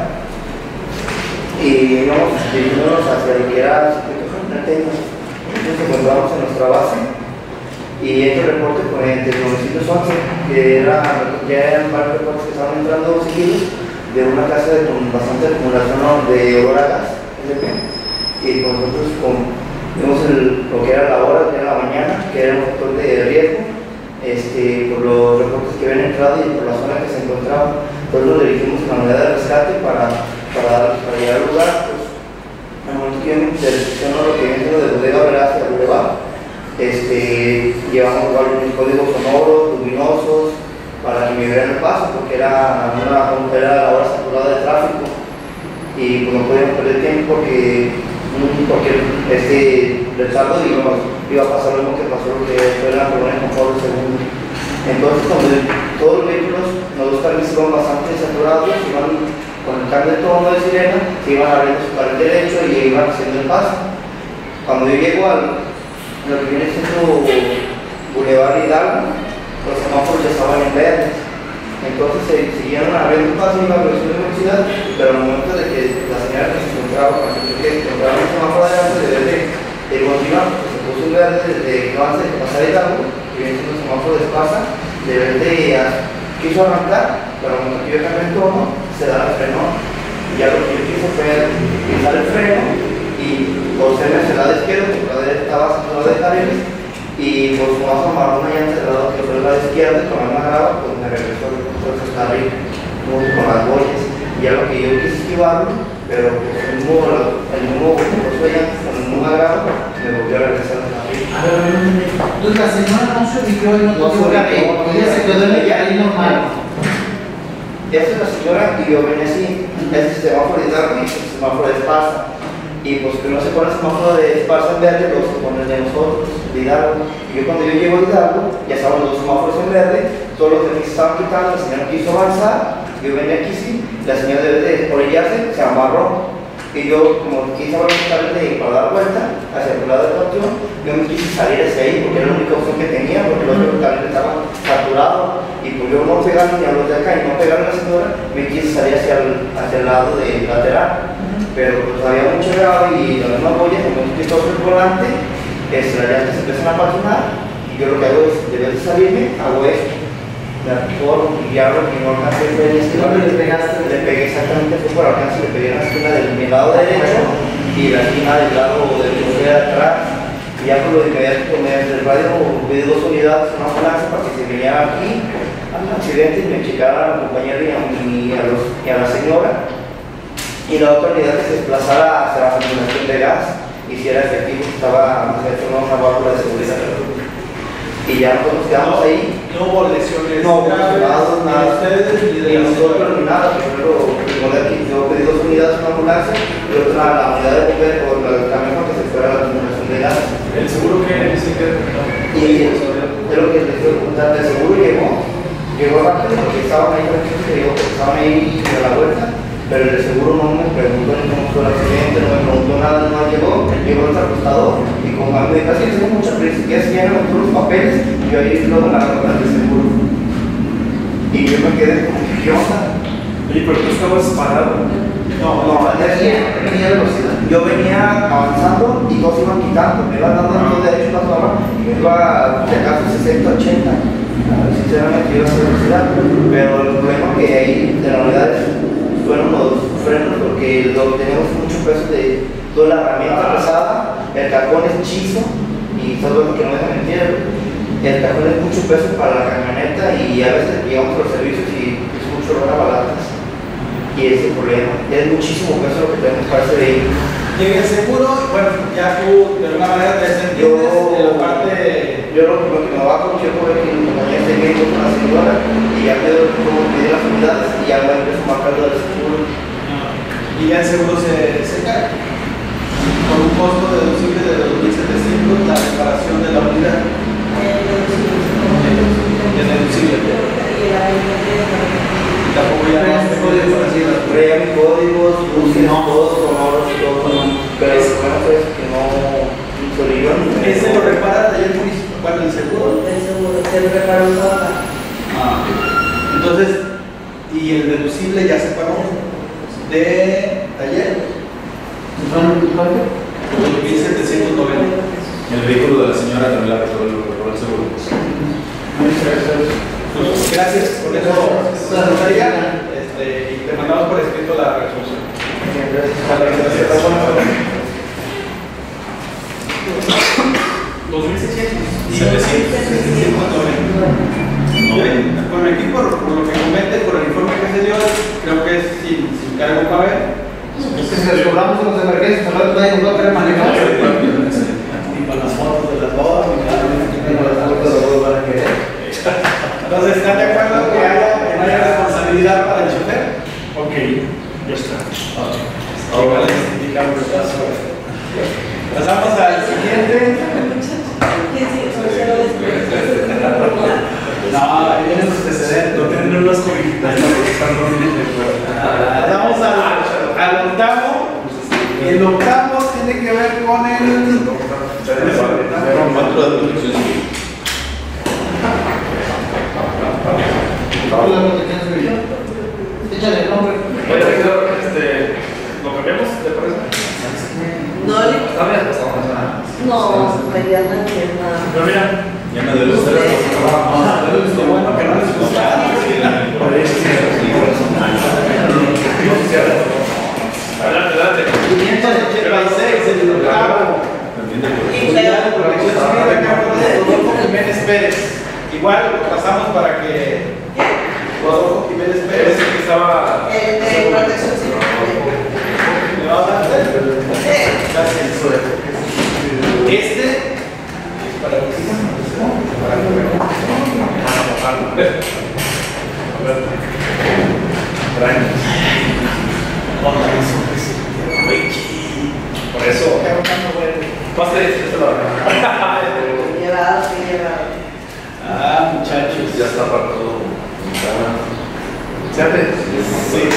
Y íbamos dirigiéndonos hacia lo que era el circuito Jardinete. Nos encontramos en nuestra base y este reporte con el del novecientos once, que era, ya eran varios reportes que estaban entrando seguidos de una casa de, con bastante acumulación de olor a gas, L P. Y con nosotros con, vimos el, lo que era la hora, que era la mañana, que era un factor de riesgo, este, por los reportes que habían entrado y por la zona que se encontraba. Entonces nos dirigimos a la unidad de rescate para, para, para llegar al lugar. Pues, en el momento que direccionó lo que viene siendo de bodega Veraz hacia Boulevard, este, llevamos varios códigos sonoros, luminosos, para que me vieran el paso, porque era, una, era la hora saturada de tráfico y pues no podíamos perder tiempo porque, porque este retardo iba, iba a pasar lo mismo que pasó lo que fue la colonia con Pablo segundo. Entonces, cuando todos los vehículos, los dos carriles iban bastante saturados, iban con el cambio de tono de sirena, se iban abriendo su carril derecho y iban haciendo el paso. Cuando yo llego a lo que viene siendo Boulevard Hidalgo, los semáforos ya estaban en verdes. Entonces se siguieron abriendo paso en la velocidad de velocidad, pero al momento de que la señal que se encontraba, cuando se encontraba el semáforo adelante, debe de, de continuar, porque se puso en verde desde que avance de pasar Hidalgo, que viene siendo el semáforo de Esparza, debe de, quiso arrancar, pero cuando aquí yo cambié el tono, se da el freno. Y ya lo que yo hice fue utilizar el freno y torcerme hacia el lado izquierdo, porque la derecha estaba hacia el lado de carriles, y pues como vas a amarrar una llanta del lado que fue el lado izquierdo, y con la grava, pues me regresó entonces hasta arriba, junto con las boyas. Y ya lo que yo quise esquivarlo, pero pues el mismo, el mismo curso de llantas, con el mismo grava, me volvió a regresar hasta arriba. A ver, entonces la señora no se ubicó y no No se tuvo ubicó, que ella se quedó en el carril normal. Esta es la señora y yo venía así. Este es el semáforo de Hidalgo y este es el semáforo de Esparza. Y pues que no se pone el semáforo de Esparza en verde, luego se pone el de nosotros, de Hidalgo. Y yo cuando yo llego a Hidalgo, ya estaban los dos semáforos en verde, todos los de aquí se estaban quitando, la señora quiso avanzar, yo venía aquí sí, la señora debe de orillarse, se amarró. Y yo, como quise avanzar de para dar vuelta hacia el lado del panteón, yo me quise salir hacia ahí porque era la única opción que tenía, porque el otro también estaba saturado. Y pues yo no pegarme ni a los de acá y no pegarme a la señora, me quise salir hacia el, hacia el lado del lateral. Pero pues había mucho grave y la misma boya, como un quito el volante, es, las llantas se empiezan a patinar. Y yo lo que hago es, en vez de salirme, hago esto. La por y abro que no alcancé el esquina, le pegaste, le pegué exactamente, fue por alcance, le pegué en la esquina del mi lado derecho y la esquina del lado del que de atrás. Y ya con lo de inmediato mediante el radio pedí dos unidades, una ambulancia para que se viniera aquí al accidente y me checara a la compañera y a, mi, a, los, y a la señora. Y la otra unidad que se desplazara hacia la combinación de gas y si era efectivo, estaba hecho una válvula de seguridad. Y ya nosotros quedamos ahí. No hubo lesiones. No, lesionados, nada. Ustedes ni de Y nosotros ni nada. Primero, yo pedí dos unidades en una ambulancia y otra la unidad de bomberos o el camión para que se fuera a la combinación de gas. ¿El seguro que dice que Y es lo que les quiero contar. El seguro llegó, llegó rápido porque estaban ahí tranquilos, que digo, porque estaban ahí a la vuelta. Pero el seguro no me preguntó ni cómo fue el accidente, no me preguntó nada, no llegó, llegó el transportador y como a mí me dijo, así tengo mucha prisa, si quieres llenar los papeles, y yo ahí luego la verdad del seguro. Y yo me quedé como, ¿qué onda? Oye, pero tú estabas parado. No, no, venía, venía a velocidad. Yo venía avanzando y todos iban quitando, me iban dando los derechos a toda y me iba de acaso sesenta, ochenta. Sinceramente yo iba a hacer velocidad, pero el problema que hay de la unidad es fueron los frenos porque lo, tenemos mucho peso de toda la herramienta pesada, el cajón es chizo y está bueno que no deja mentir, el cajón es mucho peso para la camioneta y a veces llegamos a los servicios y es mucho olor a balatas y ese es el problema, es muchísimo peso lo que tenemos para ese vehículo. Y en el seguro, bueno, ya tú de alguna manera te desentiendes de la parte. Yo lo, lo que me va a conocer por aquí, mi compañía esté bien con la señora y ya quedo como pedir las unidades y ya me empiezo a marcar lo del seguro. Y ya el seguro se, se cae. Con un costo deducible de dos mil setecientos la reparación de la unidad. Es deducible. Y tampoco ya no hace código para decir las Crean códigos, busquen todos sonoros y todo, pero el problema es que no solidó. ¿Ese lo repara taller municipal? Bueno, el seguro. El seguro, se lo reparó un papá. Ah, entonces, y el deducible ya se pagó de taller. dos mil setecientos noventa. El vehículo de la señora también la reparó el seguro. Pues, gracias por eso, secretaria. Este, y te mandamos por escrito la resolución. dos mil seiscientos. setecientos noventa. Con aquí, por, por lo que comente, por el informe que se dio, creo que es sin, sin cargo para ver. Es que si les cobramos los emergencias, ahora pueden no querer manejar. Ni para las fotos de las bodas, ni nada. Entonces, ¿están de acuerdo que haya, que no haya responsabilidad para el chofer? Ok, ya está. Ahora les indicamos el caso. Pasamos al siguiente. No, ahí vienen los antecedentes. No tienen unas cobijitas. Vamos al, al octavo. El octavo tiene que ver con el. Cuatro de protección civil. Échale el nombre. Oye, Víctor, este, ¿lo cambiamos? ¿Te parece? No, le- Está bien, pues vamos a no, Mariana, que es nada. Pero mira, Ya me duele. Bueno, que no les gusta. Parece. Jiménez Ese Pérez. que estaba. El de protección civil. ¿Le vas a dar? Gracias. Este es para el para el gobierno. A ver. Traen. Por eso. Pase, este lo Llevado, sí, llevado. Ah, muchachos. Ya está para todo. Fíjate. Sí.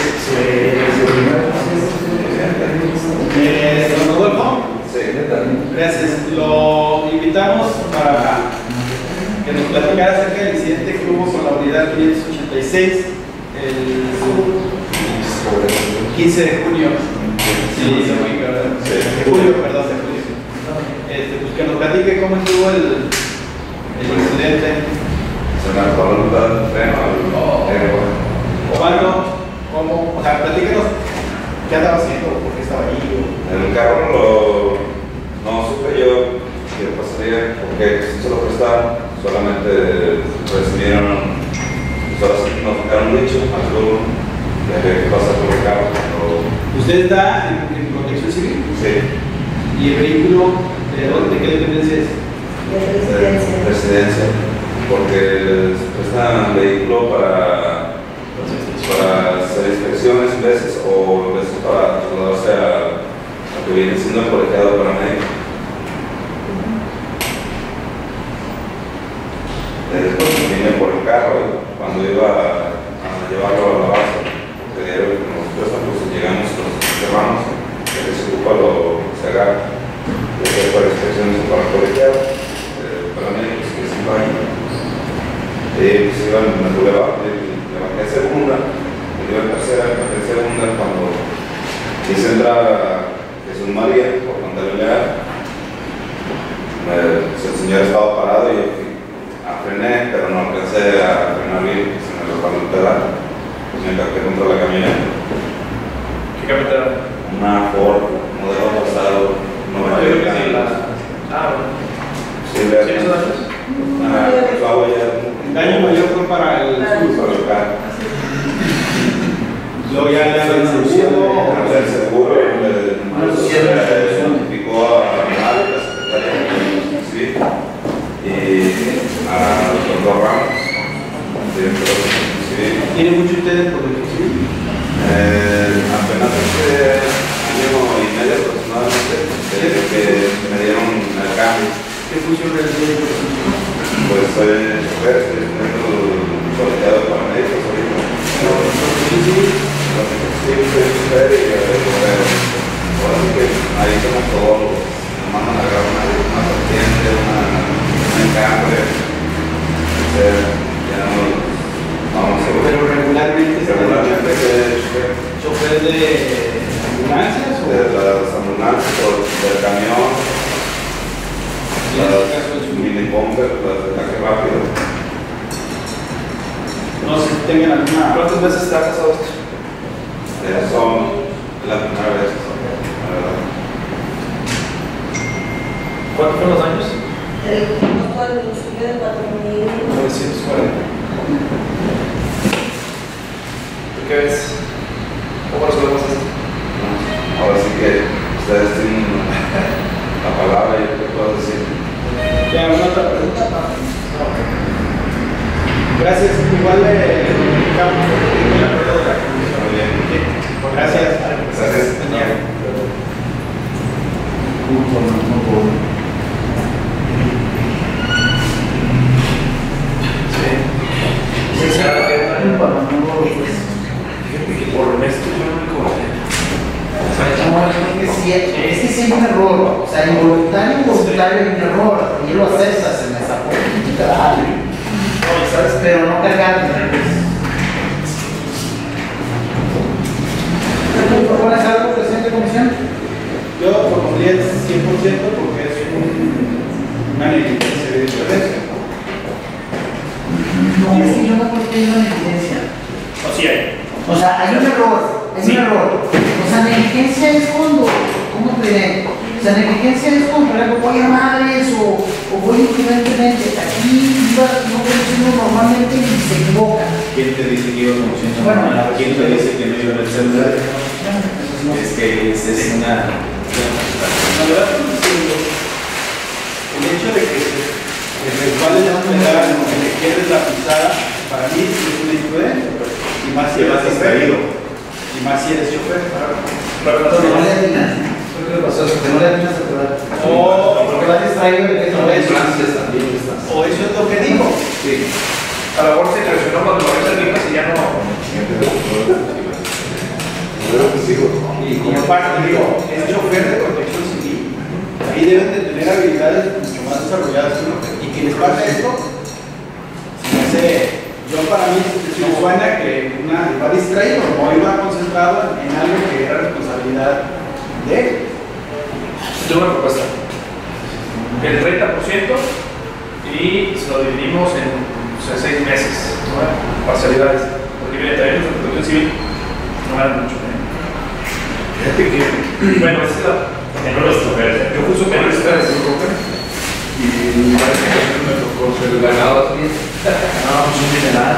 Eh, don Rodolfo, Sí, neta. gracias. Lo invitamos para que nos platicara acerca del incidente que hubo con la unidad quinientos ochenta y seis el quince de junio. Sí, se ubica, ¿verdad? Sí. De julio, perdón, de julio. Este, pues que nos platique cómo estuvo el, el incidente. Se me acabó el freno al ¿Cuándo? ¿Cómo? O sea, platícanos qué andaba haciendo, por qué estaba ahí. En el carro lo, no supe yo qué pasaría, porque si se lo prestaron, solamente recibieron, pues ahora sí nos dejaron dicho, algo de qué pasa con el carro. Pero, ¿Usted está en, en protección civil? sí, ¿Y el vehículo de dónde, qué dependencia es? De de residencia. residencia, porque se prestan vehículo para, para hacer inspecciones a veces, o a veces para trasladarse a lo que viene siendo el colegiado paramédico. Después vine por el carro cuando iba a, a llevarlo a la base, porque diario que nos prestan, pues llegamos, nos cerramos, el que se ocupa lo se agarra, y hacer para inspecciones para el colegiado, eh, paramédicos que se vayan. Y pues iban en el bulevar, le bajé segunda, me iba en tercera, me bajé segunda cuando quise entrar a Jesús María por Pantaleonera. El señor estaba parado y yo fui a frené, pero no alcancé a frenar bien, se me resbaló el pedal, me impacté contra la camioneta. ¿Qué camioneta? Una Ford, modelo pasado, noventa y Sí, años. Ah, bueno. Sí, le ¿Tienes daños? Ah, por favor, ya. El daño mayor fue para el Para el carro. Luego ya le dan el seguro. El seguro le se notificó a la secretaria de Civil y a los doctor Ramos, director de Civil. ¿Tiene mucho usted en protección civil? Eh, apenas hace año y medio aproximadamente desde que me dieron el cambio. ¿Qué función realizó en protección civil? Pues soy chofer, estoy estudiando el colegiado de paramédicos ahorita. ¿Protección civil? Sí, soy chofer y a ver, ahora sí que ahí somos todos, nos mandan a agarrar una, una paciente, una, una encambre, ya no vamos a ver. Pero regularmente se Regularmente soy chofer chofer de ambulancias o de las ambulancias o del camión, en este caso el suyo? mini bomber, las de ataque rápido. No sé si tengan alguna. ¿Cuántas veces te ha pasado esto? Eh, son la primera vez, la verdad. ¿Cuántos fueron los años? El costo del suyo de cuatro mil. novecientos cuarenta. ¿Tú qué ves? ¿Cómo resolvemos esto? Ahora sí que ustedes tienen la palabra y qué puedo decir. ¿Tiene alguna otra pregunta? Gracias. Igual le comunicamos el acuerdo de la comisión. Muy bien. Sí. Gracias. Gracias. Buen día. Sí. Sí, claro que fíjate que por honesto yo no me conocí. No, es que sí, es que sí hay un error, o sea, involuntario, involuntario hay un error, y él lo acepta, se me sacó un literal, ¿sabes? Pero no cargarme. ¿Propones algo, presidente de comisión? Yo propondría el cien por ciento porque es un, una negligencia de diferencia. No, es que yo no creo que haya una negligencia. O sí hay. O sea, hay un error, hay Sí. un error. O sea, negligencia es cuando, ¿cómo te diré? O sea, negligencia es como, por ejemplo, voy a madres o, o voy imprudentemente. Aquí iba no conociendo normalmente y se equivoca. ¿Quién te dice que iba conociendo? Bueno, ¿quién te dice que no iba en el celular? Es que es, es una... La verdad, el hecho de que el resbale ya no me da lo que le quieres la pisada, para mí es una influencia. Y más si eres distraído. Y más si eres chofer. Pero no le atinas. ¿Qué pasó? Que no le atinas a quedar. O porque vas distraído de que no eso, también o eso es lo que digo. Sí. A lo mejor se traicionó cuando lo ves en y ya no. Y como parte, digo, es chofer de protección civil. Ahí deben de tener habilidades mucho más desarrolladas que uno. Y que les pasa esto, se me hace, yo para mí me suena que una, iba distraído, no iba concentrado en algo que era responsabilidad de él. Tengo una propuesta. El treinta por ciento y se lo dividimos en o sea, seis meses, ¿no? Parcialidades. Porque mire, también nuestra protección civil no ganan mucho. ¿eh? Fíjate que, bueno, esa es la. En los choferes. Yo fui supervisor de su coca y me parece que me tocó ser ganado así. No, pues un mineral.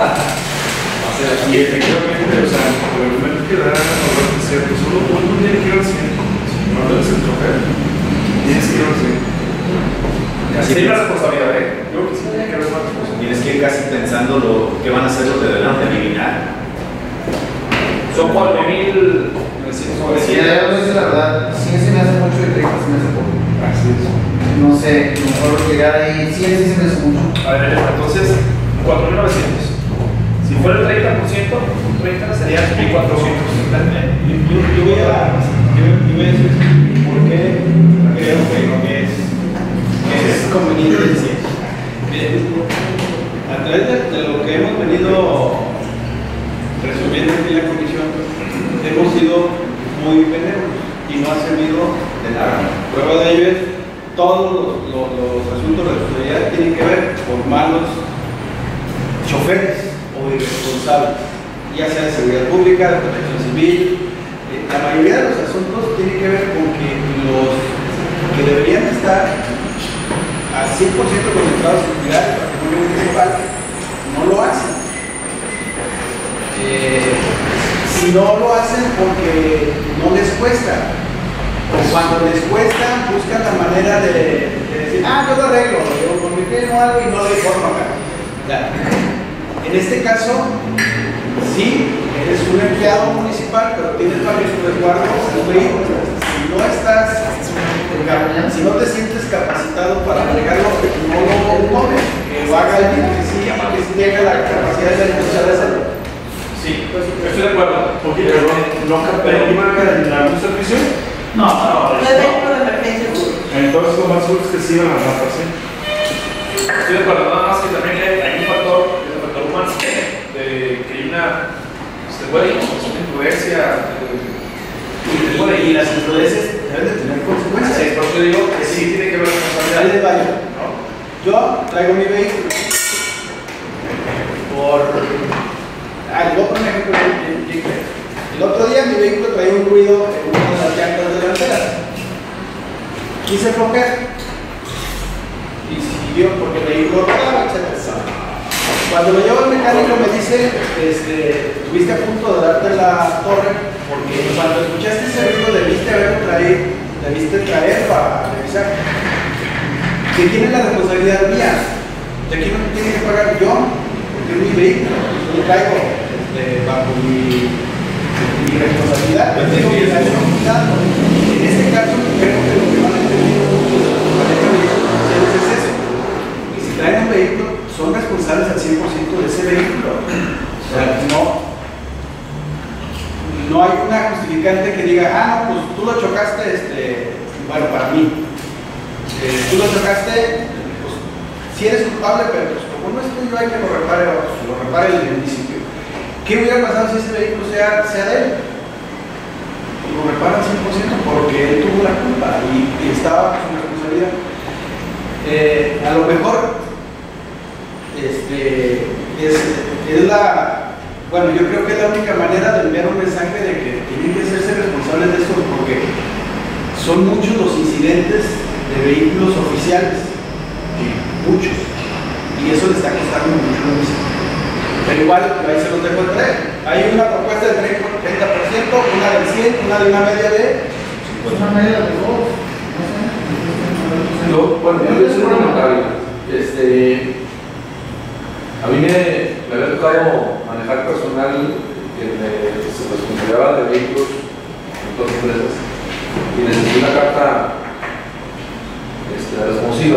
Y efectivamente, o sea, el argumento que da Norberto es cierto, solo un día que ir al cien. Si no eres el chofer, tienes que ir al cien. Así hay una responsabilidad, ¿eh? Yo creo que sí tiene que haber una responsabilidad. Tienes que ir casi pensando lo que van a hacer los de delante, eliminar. Son cuatro mil. Sí, ya lo dice la verdad, sí se me hace mucho y treinta se me hace poco. Así es. No sé, mejor llegar ahí, sí, sí se me hace mucho. A ver, entonces, cuatro mil novecientos. Si fuera el treinta por ciento, treinta sería mil cuatrocientos. Yo, yo, voy a, yo, yo voy a decir por qué creo que no es, que es conveniente decir. A través de, de lo que hemos venido resolviendo aquí en la comisión, hemos sido muy benévolos y no ha servido de nada. Prueba de ello es todos los, los, los asuntos de responsabilidad tienen que ver con malos choferes o irresponsables, ya sea de seguridad pública, de protección civil. Eh, la mayoría de los asuntos tienen que ver con que los que deberían estar al cien por ciento concentrados en cuidar el patrimonio municipal no lo hacen. Eh, si no lo hacen porque no les cuesta, o cuando les cuesta buscan la manera de, de decir, ah, yo lo arreglo, yo convirtiendo algo y no lo informo acá. Ya. En este caso, sí, eres un empleado municipal, pero tienes bajo tu resguardo un vehículo. Si no estás, si no te sientes capacitado para manejarlo, no lo tomes, que lo haga alguien que sí, que sí tenga la capacidad de hacerlo. Sí, estoy de acuerdo. Porque no capé ni marca de la luz de servicio. No, no, No es vehículo de emergencia. Entonces lo más seguro es que sí van a matar, ¿sí? Estoy de acuerdo, nada más que también hay un factor, el factor humano, de que hay una, este, bueno, una influencia. Y, y, y las influencias deben de tener consecuencias. Sí, por eso digo que sí tiene que ver con responsabilidad. Ahí les va yo. Yo traigo mi vehículo por... Ah, les voy a poner un ejemplo. El otro día mi vehículo traía un ruido en una de las llantas delanteras. Quise romper y siguió porque el vehículo rodaba, etcétera. Cuando lo llevo al mecánico me dice, este, estuviste a punto de darte la torre porque cuando escuchaste ese ruido debiste haberlo traído, debiste traer para revisar. ¿Quién tiene la responsabilidad mía? ¿De quién no tiene que pagar yo? Porque es mi vehículo, yo lo traigo este, bajo mi, mi responsabilidad. Yo tengo que estar cuidando. En este caso, creo que lo que van a entender muchos de es eso. Que si traen un vehículo, son responsables al cien por ciento de ese vehículo. O sea, no, no hay una justificante que diga, ah, no, pues tú lo chocaste, este, bueno, para mí, eh, tú lo chocaste, pues si eres culpable, pero pues, como no es tuyo, hay que lo repare, pues, lo repare el municipio. ¿Qué hubiera pasado si ese vehículo sea, sea de él? Lo repara al cien por ciento porque él tuvo la culpa y, y estaba con su responsabilidad. Eh, a lo mejor, este, es, es la, bueno, yo creo que es la única manera de enviar un mensaje de que tienen que hacerse responsables de esto porque son muchos los incidentes de vehículos oficiales, muchos, y eso le está costando mucho al municipio. Pero igual, ahí se los dejo entregar. Hay una propuesta del treinta por ciento, una del cien por ciento, una de una media de Una media de dos. Yo, bueno, yo voy a hacer un comentario. Este, a mí me, me había tocado manejar personal que me, se responsabilizaba de vehículos en todas las empresas y necesité una carta este, responsiva.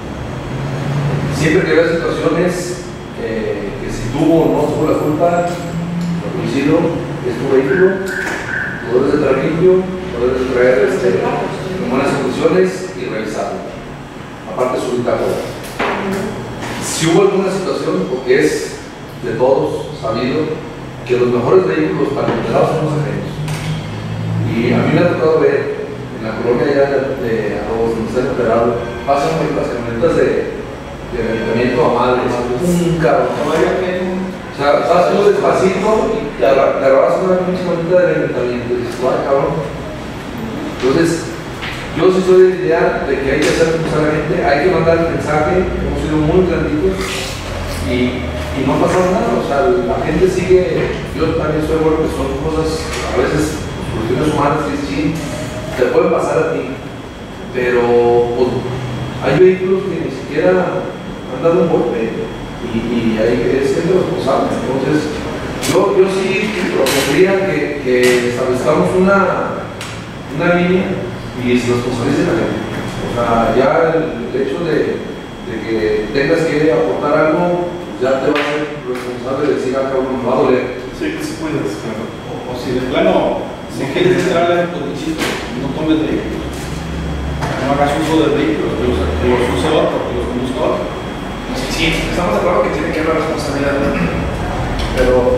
Siempre que había situaciones eh, que si tuvo o no tuvo la culpa, lo coincido, es tu vehículo, tú debes de traer limpio, tú debes de traer este, con buenas condiciones y revisarlo. Aparte su bitácora. Si hubo alguna situación, porque es de todos sabido que los mejores vehículos para los operados son los ajenos. Y a mí me ha tocado ver en la colonia ya de, de Arroz, donde está operado, pasan las camionetas de, de ayuntamiento a madres, un carro. O sea, vas tú despacito y te agarras una pinche camioneta del ayuntamiento y dices, ¡guay, cabrón! Entonces, yo sí soy de la idea de que hay que hacer responsable a la gente, hay que mandar el mensaje, hemos sido muy granditos y, y no ha pasado nada, o sea, la gente sigue, yo también soy bueno que son cosas, a veces, cuestiones humanas que sí, te pueden pasar a ti, pero pues, hay vehículos que ni siquiera han dado un golpe y, y hay que ser responsable, entonces yo, yo sí propondría que, que establezcamos una, una línea y se responsabilice la gente. O sea, ya el, el hecho de, de que tengas que aportar algo, ya te va a ser responsable de decir, ah, cabrón, me va a doler. Sí, que se puede decir. O, o si de plano, si quieres entrarle al policista, no tomes vehículos. No hagas uso de vehículos, que los, que los use otro, que los conduzca otro. Sí, sí, estamos de acuerdo que tiene que haber responsabilidad, ¿no? Pero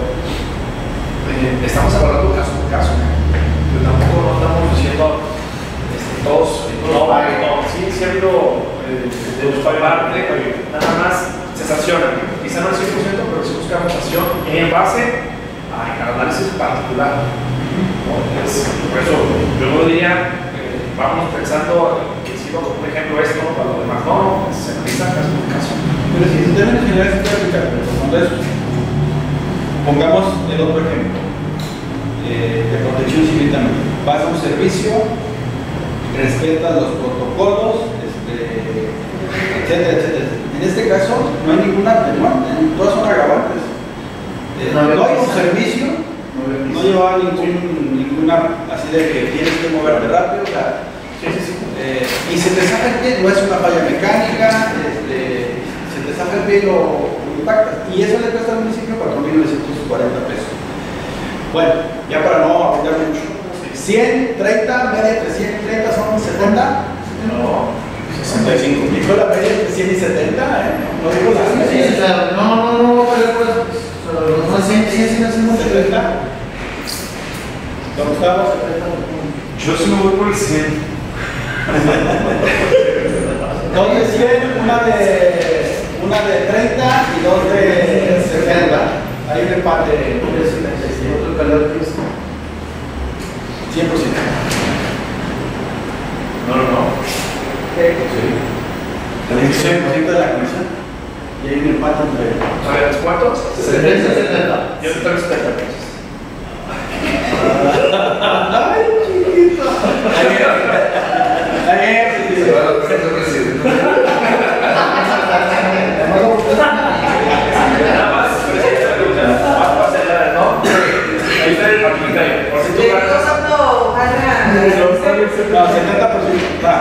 eh, estamos hablando caso por caso. Pero tampoco no estamos diciendo este, todos, no va y no. Sí, sí ha habido eh, de usuario parte, nada más se sancionan. Quizá no al cien por ciento, pero sí buscamos sanción en base al análisis particular. ¿No? Es, por eso yo no diría, eh, vamos pensando que si no, por ejemplo, esto, para lo demás, no, se analiza caso por caso. Pero si en términos generales se puede aplicar, pero cuando eso, pongamos el otro ejemplo, eh, de protección civil también. Vas a un servicio, respetas los protocolos, este, etcétera, etcétera. En este caso, no hay ninguna atenuante, todas son agravantes. Eh, no, no hay un servicio, no llevaba ningún, ninguna así de que tienes que moverte rápido, o sea, sí, sí, sí. Eh, y se te saca el pie, no es una falla mecánica, este, se te saca el pie y lo, lo impactas. Y eso le cuesta al municipio cuatro mil novecientos cuarenta pesos. Bueno, ya para no abundar mucho. cien, treinta, media entre cien y treinta son setenta. No, sesenta y cinco. Dijo la media entre cien y setenta, ¿eh? No digo la Sí, sí, o sea, no, no, no, pero pues, no, cien, cien, cien, hacemos setenta. ¿Dónde estamos? Yo sí me voy por el cien. Dos de cien, una de, una de treinta y dos de setenta. Hay un empate de setenta y cinco. Otro calor que es cien por ciento. no, no, no. El cien por ciento de la comisión. Y hay un empate entre. A ver, ¿cuántos? setenta, setenta. Yo tengo setenta pesos. ¡Ay, chiquito! Se va a lo que se presidente. Nada más, va a ser la, ¿no? Ahí está el argumentario. Por si tú ganas. No, setenta por ciento. Va.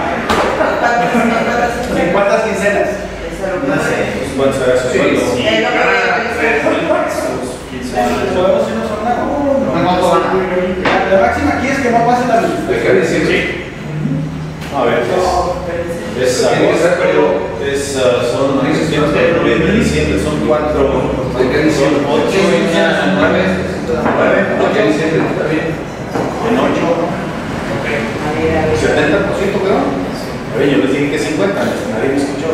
¿En cuántas quincenas? No sé, ¿cuánto será su Sí, sueldo? sí, gana tres mil pesos, quince años. Podemos irnos a una. ¿Cuánto gana? La máxima aquí es que no pase la luz. ¿De qué decir? Sí. A ver, es, es agosto, es, uh, son septiembre, noviembre, diciembre, son cuatro, ¿De qué diciembre? son ocho, Son nueve. nueve, ¿De qué diciembre? Está bien. en ocho, setenta por ciento creo. A ver, yo les dije que cincuenta, nadie me escuchó.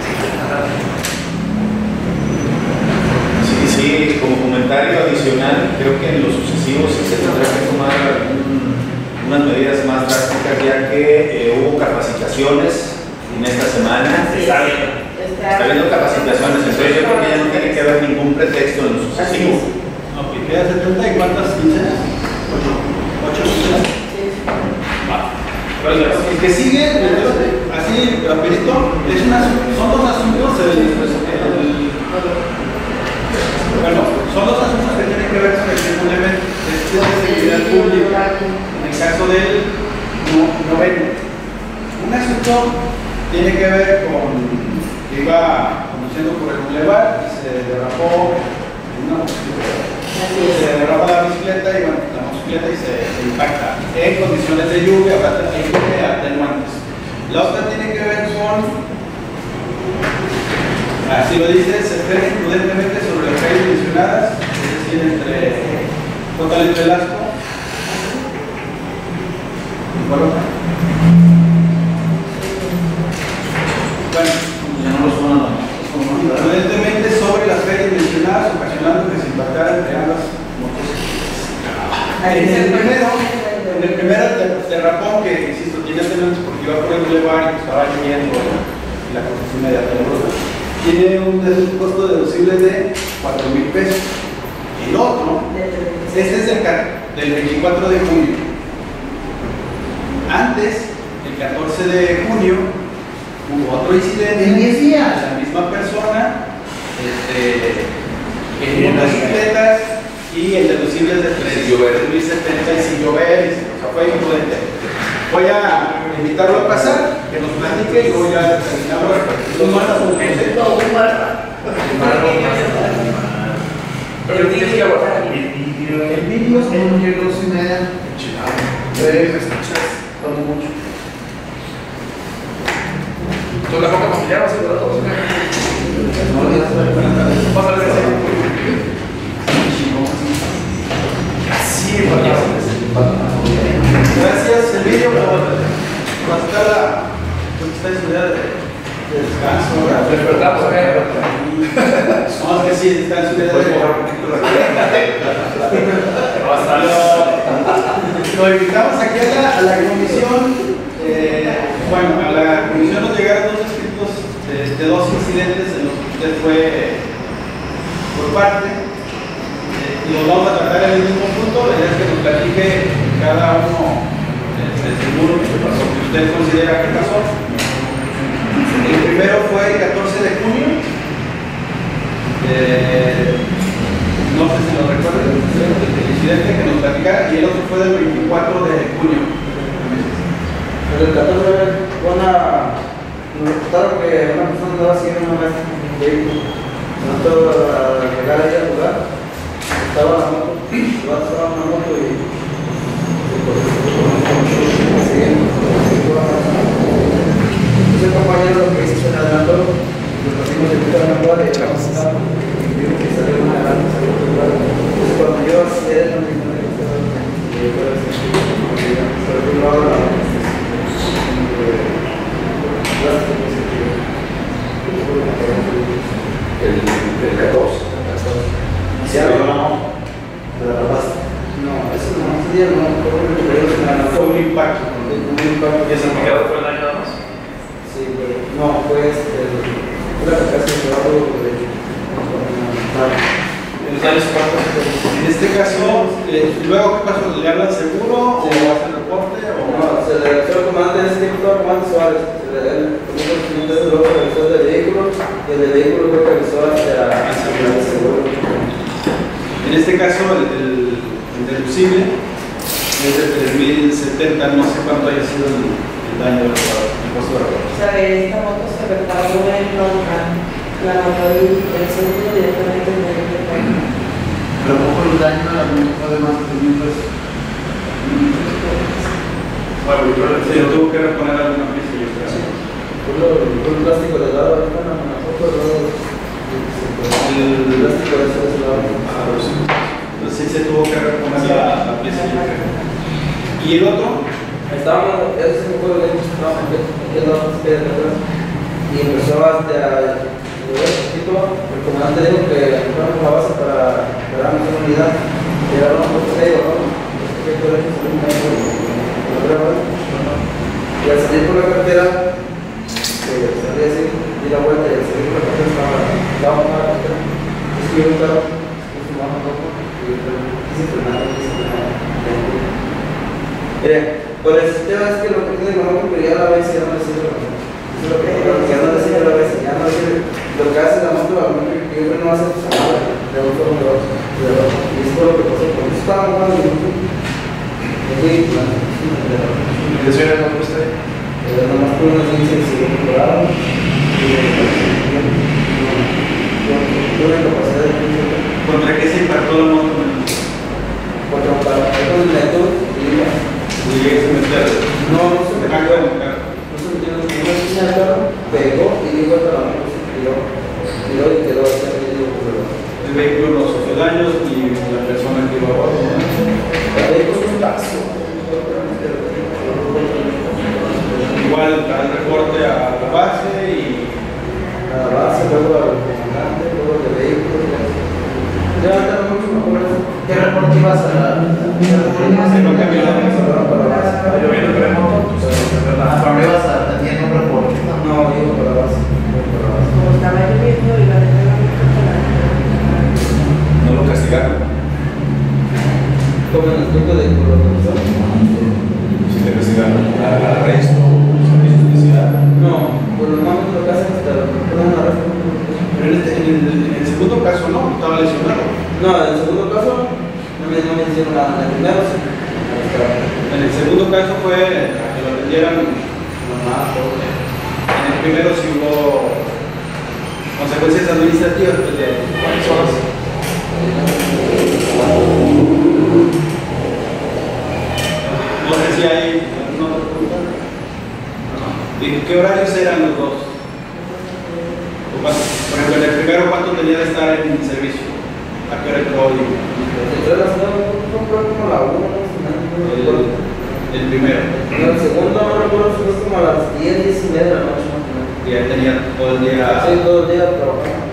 Sí, sí, como comentario adicional, creo que en lo sucesivo sí se tendrá que tomar un, un unas medidas más drásticas, ya que eh, hubo capacitaciones en esta semana. Está bien. Está habiendo capacitaciones, entonces yo creo que ya no tiene que haber ningún pretexto en lo sucesivo. Apliqué a setenta y cuántas quincenas? Ocho. Ocho quincenas. El que sigue, así rapidito, es una, son dos asuntos. El, el, bueno, son dos asuntos que tienen que ver con el simplemente de seguridad pública en el caso del noveno. Un asunto tiene que ver con que iba conduciendo por el bulevar y se derrapó en una motocicleta. Se derrapa la bicicleta y bueno, la motocicleta y se, se impacta en condiciones de lluvia, hay lluvia atenuantes. La otra tiene que ver con, así lo dice, se frena imprudentemente sobre las calles mencionadas, es decir, entre J. Velasco y Coloca. Bueno, ya no lo suenan. Imprudentemente sobre las calles mencionadas, ocasionando que se impactaran entre ambas motocicletas. En el primero, en el primero derrapón, que insisto, tiene atenuantes porque iba por el bulevar y estaba lloviendo y la condición inmediata de rosa, tiene un, un costo deducible de cuatro mil pesos. El otro, este es del, del veinticuatro de junio. Antes, el catorce de junio, hubo otro incidente. En diez días. La misma persona, este, en motocicletas y el deducible es de tres mil setenta y sin llover, o sea, fue imprudente. Voy a invitarlo a pasar, que nos platique y luego ya terminamos. El vídeo es un llegó sin media. Cuando mucho. ¿Tú la boca familiar vas a ayudar a todos? Pásale ese. Así, gracias, el vídeo va a estar la ciudad de descanso. Despertamos, ¿eh? No, es que sí, está en su idea de Hasta lo invitamos aquí a la, a la comisión. Eh, bueno, a la comisión nos llegaron dos escritos de, de dos incidentes en los que usted fue eh, por parte. Eh, y los vamos a tratar en el mismo punto. La idea es que nos platique cada uno del seguro que usted considera que pasó. El primero fue el catorce de junio. Eh, no sé si lo recuerdan, el incidente que nos platicara, y el otro fue del veinticuatro de junio. El catorce fue una. Nos reportaron que una persona andaba haciendo una vez un vehículo. Nosotros al llegar ahí al lugar, estaba la moto, estaba una moto y. Entonces el compañero lo que hizo se adelantó, nos pusimos de puta en la cuadra y llegamos a estar. Vimos que salió una adelante, salió otro lugar. Entonces cuando yo hacía él, no me dijo nada que estaba. Y yo creo que se lo lado a la. El, el catorce. ¿Ya lo no? ¿Te la tapaste? No, eso no, ese día no, fue un impacto. Un impacto. ¿Y ese picado fue el daño nada más? Sí, pero no, fue este, fue la casi de trabajo de ¿En En este caso, eh, luego qué pasó? ¿Le hablan seguro o hacen reporte? O... No, se le realizó el comandante en ese tiempo, el comandante Suárez. Se le dio el conocimiento de luego realizó el del vehículo y el del vehículo creo que realizó hacia el seguro. En este caso, el, el, el deducible es de tres mil setenta, no sé cuánto haya sido el, el daño del costo de reporte. O sea, esta moto se reparó en Lonja, la moto y el seguro directamente en el vehículo. Pero a lo mejor el daño a la moto fue de más de tres mil pesos. Bueno, yo le tuvo que reponer alguna pieza, yo creo. Fue un plástico de lado, ahí está en la foto, el plástico de ese lado. Entonces sí se tuvo que reponer la, la pieza, yo creo. ¿Y el otro? Estábamos, ese se fue de estábamos viendo las piedras atrás y empezó hasta el comandante dijo que fuéramos a la base para esperar una unidad y era una cosa que iba, ¿no? Que por eso se Y al salir por la carretera, eh, salí así, di la vuelta y al salir por la carretera estaba, estaba por la carretera. Es que yo un carro, yo fumaba un poco y quise frenar, quise frenar. Mire, por el sistema es que lo que tiene la moto, pero ya la vez ya no le sirve la moto. Eso es lo que ya no le sirve la vez, ya no le sirve. Lo que hace la moto, a mí que yo no hace nada, de un solo de otro. Y es por lo que pasó, porque estaba jugando y me fui y ¿Y eso era lo que usted? nomás por unos diez y se mejoraron y tuve la capacidad de ¿Contra qué se impactó la moto? contra un carro, con el neto y ya. ¿Y se metió? No, no se metió. No se metió, no se metió el carro, pegó y dio vuelta la moto, se tiró, tiró y quedó hasta el medio. El vehículo no sufrió daños y la persona que iba a bordo. El vehículo es un taxi. Igual al reporte a la base y a la base, luego al comandante, luego al vehículo. Ya no mucho me acuerdo. ¿Qué reporte ibas a dar? se no cambió la mesa. Está lloviendo que remoto. Ah, pero ibas a tener un reporte. No, yo para la base. Como estaba lloviendo, iba a tener la moto. No lo castigaron. Como en el punto de colocación. Si te castigaron al arresto, servicio especial. No, por lo menos lo que hacen es que te ponen un arresto. Pero en, este, en, el, en el segundo caso no, estaba lesionado. No, en el segundo caso no me, no me hicieron nada. En el primero sí. En el segundo caso fue a que lo atendieran normal, todo. En el primero sí hubo consecuencias administrativas pues, de varias horas. No sé si hay alguna otra pregunta. ¿En qué horarios eran los dos? Por ejemplo, en el primero, ¿cuánto tenía de estar en servicio? ¿A qué hora entró? Entonces las dos no fue como la una, El, el primero. el segundo no recuerdo si fue como a las diez, diez y media de la noche. Y ahí tenía todo el día. Sí, todo el día trabajando.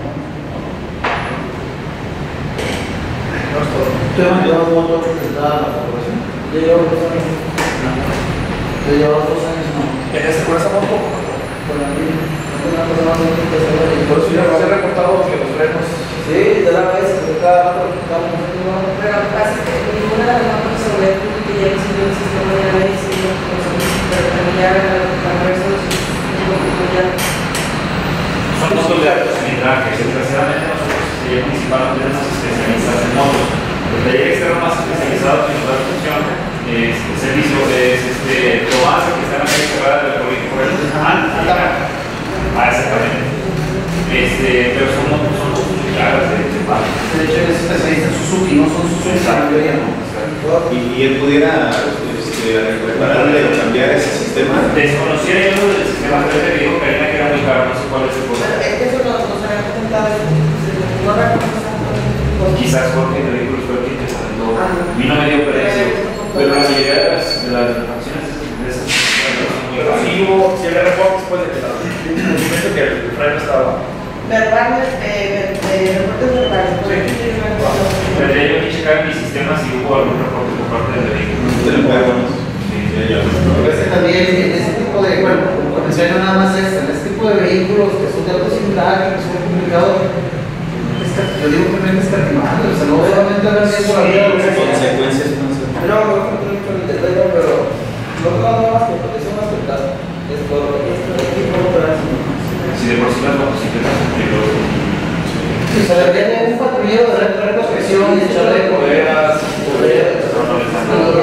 ¿Tú has llevado moto presentada a la corporación? Yo llevo dos años. Te llevas dos años, no. ¿Tenías con esa moto? Con la misma. No tengo una cosa más importante. Por eso ya se ha reportado que los frenos. Sí, de la vez, que cada rato estamos haciendo. Pero lo que pasa es que ninguna de las motos de seguridad pública ya recibió el sistema de la ley, sino que pero también ya la resto de sus ya. Son motos de alto cilindraje, desgraciadamente nosotros, el municipal, no tenemos especialistas en motos. El taller externo más especializado en su función es el servicio es este Tomás, que está en la calle cerrada de la provincia por el Ah, exactamente. Este, pero son motos, son motos muy caras de, de pago. De hecho, es especialista en Suzuki, no son Suzuki, la mayoría no. Y, y él pudiera este, repararle o cambiar ese sistema. Desconocía yo del sistema tres, me dijo Karina que era muy caro, no sé cuál es el costo. Es que eso nos, nos había presentado, no recuerdo exactamente. Quizás Jorge de Vehículos fue el que te comentó. Ah, A mí no me dio precio, pero la mayoría de las, de las refacciones de esas son muy Pero caras. sí hubo, sí había reportes después de que el movimiento que el freno estaba. Verbales, eh, eh, reportes verbales. Tendría yo que checar en mi sistema si hubo algún reporte por parte del vehículo. Te lo pagamos. Ese también, en ese tipo de, bueno, como mencioné nada más este, en este tipo de vehículos que son de alto cilindraje, que son complicados, yo digo que no hay que escatimar, o sea, no solamente hagan riesgo la vida de los Consecuencias, no sé. No, no encontré mucho el detalle, pero no tengo más que protección más que tal. Es todo lo que es el equipo operativo. Si de por sí las motocicletas son peligrosas. O sea, debería tener un patrullero de represión y echarle de Poderas, poderas, No, no les dan nada.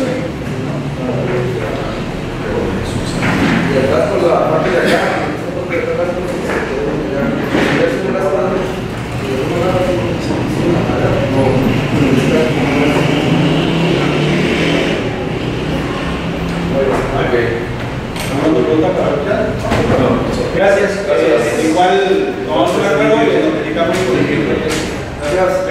Y el casco, la parte de acá, porque el casco se quedó ya. Ya se me la está dando. Y de una manera, Gracias. Gracias. Eh, igual, vamos a un acuerdo y lo dedicamos. Gracias.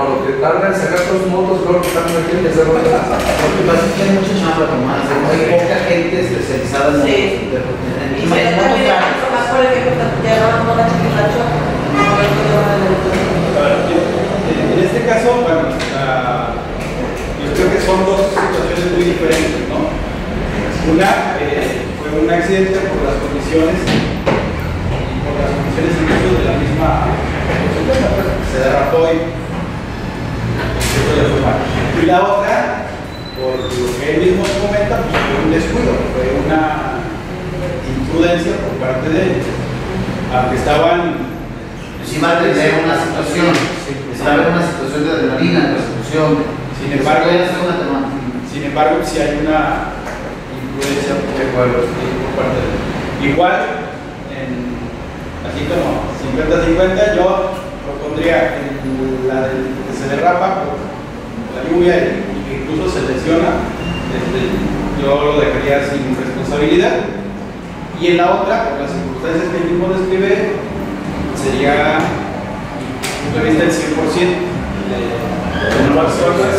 lo que tarda en sacar dos motos, creo que tarda en que hacerlo. Lo que pasa es que hay mucha chamba, Tomás. Hay poca gente especializada en Sí. motos. Y se ve también más por ejemplo, ya no la chiquilacho, no el problema de la A ver, yo- en este caso, bueno, ah, yo creo que son dos situaciones muy diferentes, ¿no? Una eh, fue un accidente por las condiciones y por las condiciones incluso de la misma motocicleta, pues, se derrapó y eso le fue mal. Y la otra, por lo que él mismo comenta, pues fue un descuido, fue una imprudencia por parte de ellos. Aunque estaban Encima de tener una situación, estaba en una situación de adrenalina, de persecución. Sin embargo, Eso puede ser una tema- sin embargo, si hay una imprudencia por por parte de él. Igual, en, así como cincuenta cincuenta, yo propondría en la del que se derrapa por la lluvia y que incluso se lesiona, este, yo lo dejaría sin responsabilidad. Y en la otra, por las circunstancias que él mismo describe, sería, desde mi punto de vista, el cien por ciento. En una,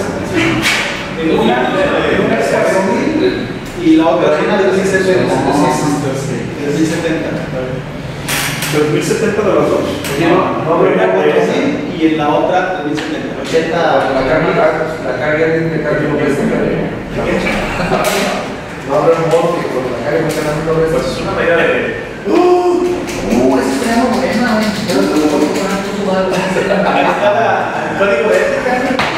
en una es cuatro mil y la otra es tres mil setenta. tres mil setenta. ¿tres mil setenta de los dos? No, no, una cuatro mil y en la otra tres mil setenta. ochenta, La carga, la carga de carga no es no habrá modo que con la carga no se dan doble. Pues es una medida de. Uh, esa es una buena, güey. Pero te lo puedo poner a tu sudar. Ahí está la- el código de ética.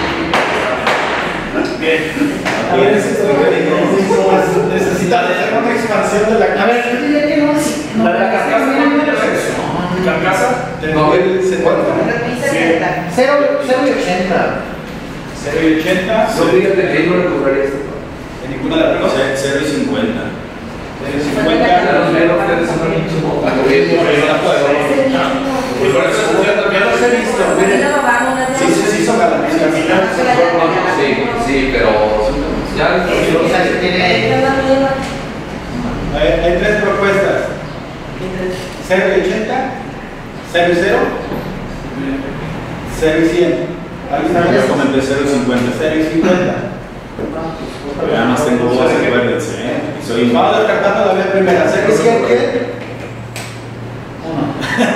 Bien. Tienes este código. Necesitas hacer una expansión de la A ver, yo diría que no, sí. No, La de la carcasa, no, no, no, ¿Carcasa? del nivel setenta. Cero, cero y ochenta. cero y ochenta. No fíjate que ahí no recuperaría esto. En ninguna de las dos. cero y cincuenta. cero y Ya cincuenta. los menos ustedes son un pinche moto. Y por eso yo también los he visto. Sí, sí, sí, son galanes. Sí, sí, pero ya O sea, que tiene. Hay, hay tres propuestas. cero y ochenta, cero y cero, cero y cien. Ahí está. Yo comenté cero y cincuenta. cero y cincuenta. Pero ya más tengo dos, acuérdense, ¿eh? Y soy un- Vamos descartando la vía primera. cero y cien, ¿qué? Uno.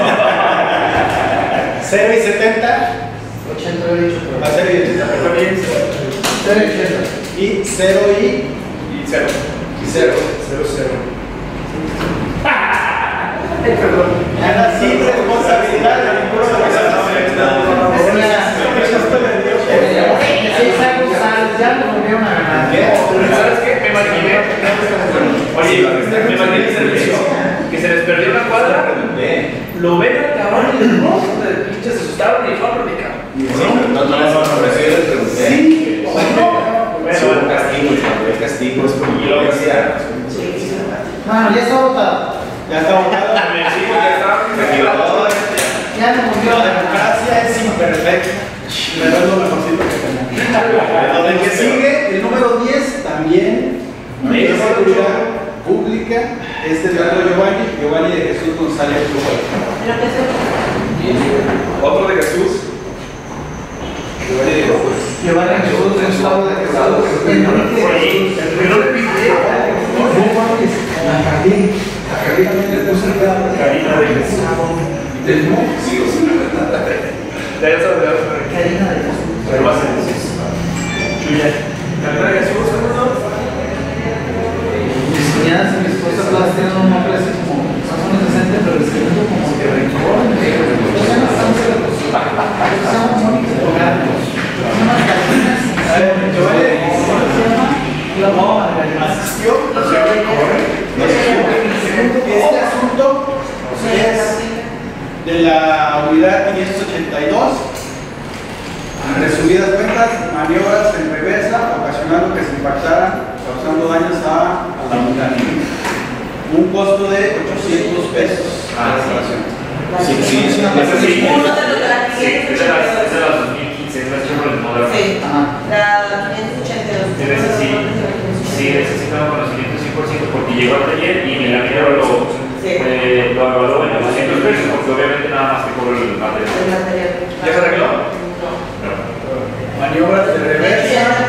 cero y setenta. ochenta lo he dicho, A pero. cero y ochenta, perdón. cero y ochenta. Y cero y, Y cero. y cero. Cero, cero. Ahora sin responsabilidad de ninguno de los Ya lo volvieron a ganar. ¿Sabes qué? Me imaginé. Oye, me imaginé el servicio. Que se les perdió una cuadra. Lo ven al cabrón y no, de pinches se asustaron y fueron de cabrón. No, no, no, pero sí les pregunté. Sí, o Es un castigo, el castigo es como yo lo decía. Bueno, ya está votado. ya está votado. Sí, porque estaban. Ya no volvió La a ganar. democracia es imperfecta. Pero es lo mejorcito que tenemos. El que sigue, el número diez, también. Sí, Es seguridad pública. Este es Eduardo Giovanni, Giovanni de Jesús González Rubén. Otro de Jesús. Giovanni de Jesús. Llevar a Jesús de Estado de Casado. Oye, el primero le pide. La Jardín. La Jardín también le puso el pedo. Karina de Jesús. Ya ya sabes de dónde. Karina de Jesús. Pero va a ser Jesús. Chuya. Karina de Jesús, ¿no? Mis cuñadas y mi esposa todas tienen un nombre así como más o menos decente, pero el segundo como que rencor. Ya no estamos en la cocina. Se llama Mónica Togarnos. Se llama Karina. A ver, Giovanni de Jesús. Se llama La Mamá Margarita. Asistió, no se corre. Este asunto es de la unidad quinientos ochenta y dos. En resumidas cuentas, maniobras en reversa, ocasionando que se impactaran, causando daños a, a la unidad. Un costo de ochocientos pesos. Ah, Sí, sí, sí. Ese sí. Uno de los de la Sí, es de las es de las dos mil quince, es la Chevrolet Model. Sí, Ajá. la quinientos ochenta y dos. En ese sí, sí necesita un conocimiento cien por ciento porque llegó al taller y mi amigo lo, eh, lo evaluó en doscientos pesos porque obviamente nada más que cobro el material. El material. ¿Ya se arregló? No. maniobras de reversa.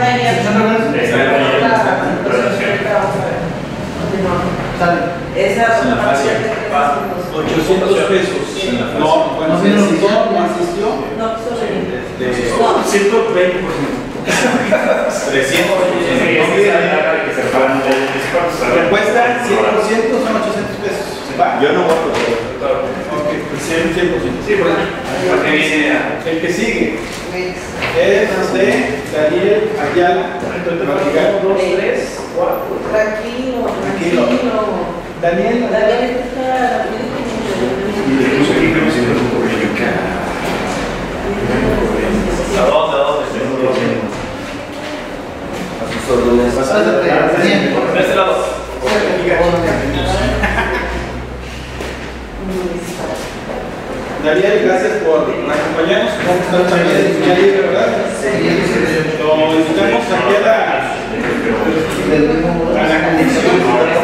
Esa es la fase. ochocientos pesos. No, bueno, No, si no, asistió, no. no asistió. No, solo Este, ciento veinte por ciento. trescientos. Le cuesta cien por ciento, son ochocientos pesos. ¿Se va? Yo no voto. Ok, pues cien por ciento. Sí, porque viene a. El que sigue es de Daniel Ayala. dos, tres, cuatro. Tranquilo, Tranquilo. tranquilo. Daniel, Daniel está. ¿A dónde? ¿A dónde? A sus órdenes. Pásate, bien. De este lado. Daniel, gracias por acompañarnos. Vamos a estar también en línea libre, ¿verdad? Lo invitamos aquí a la, a la comisión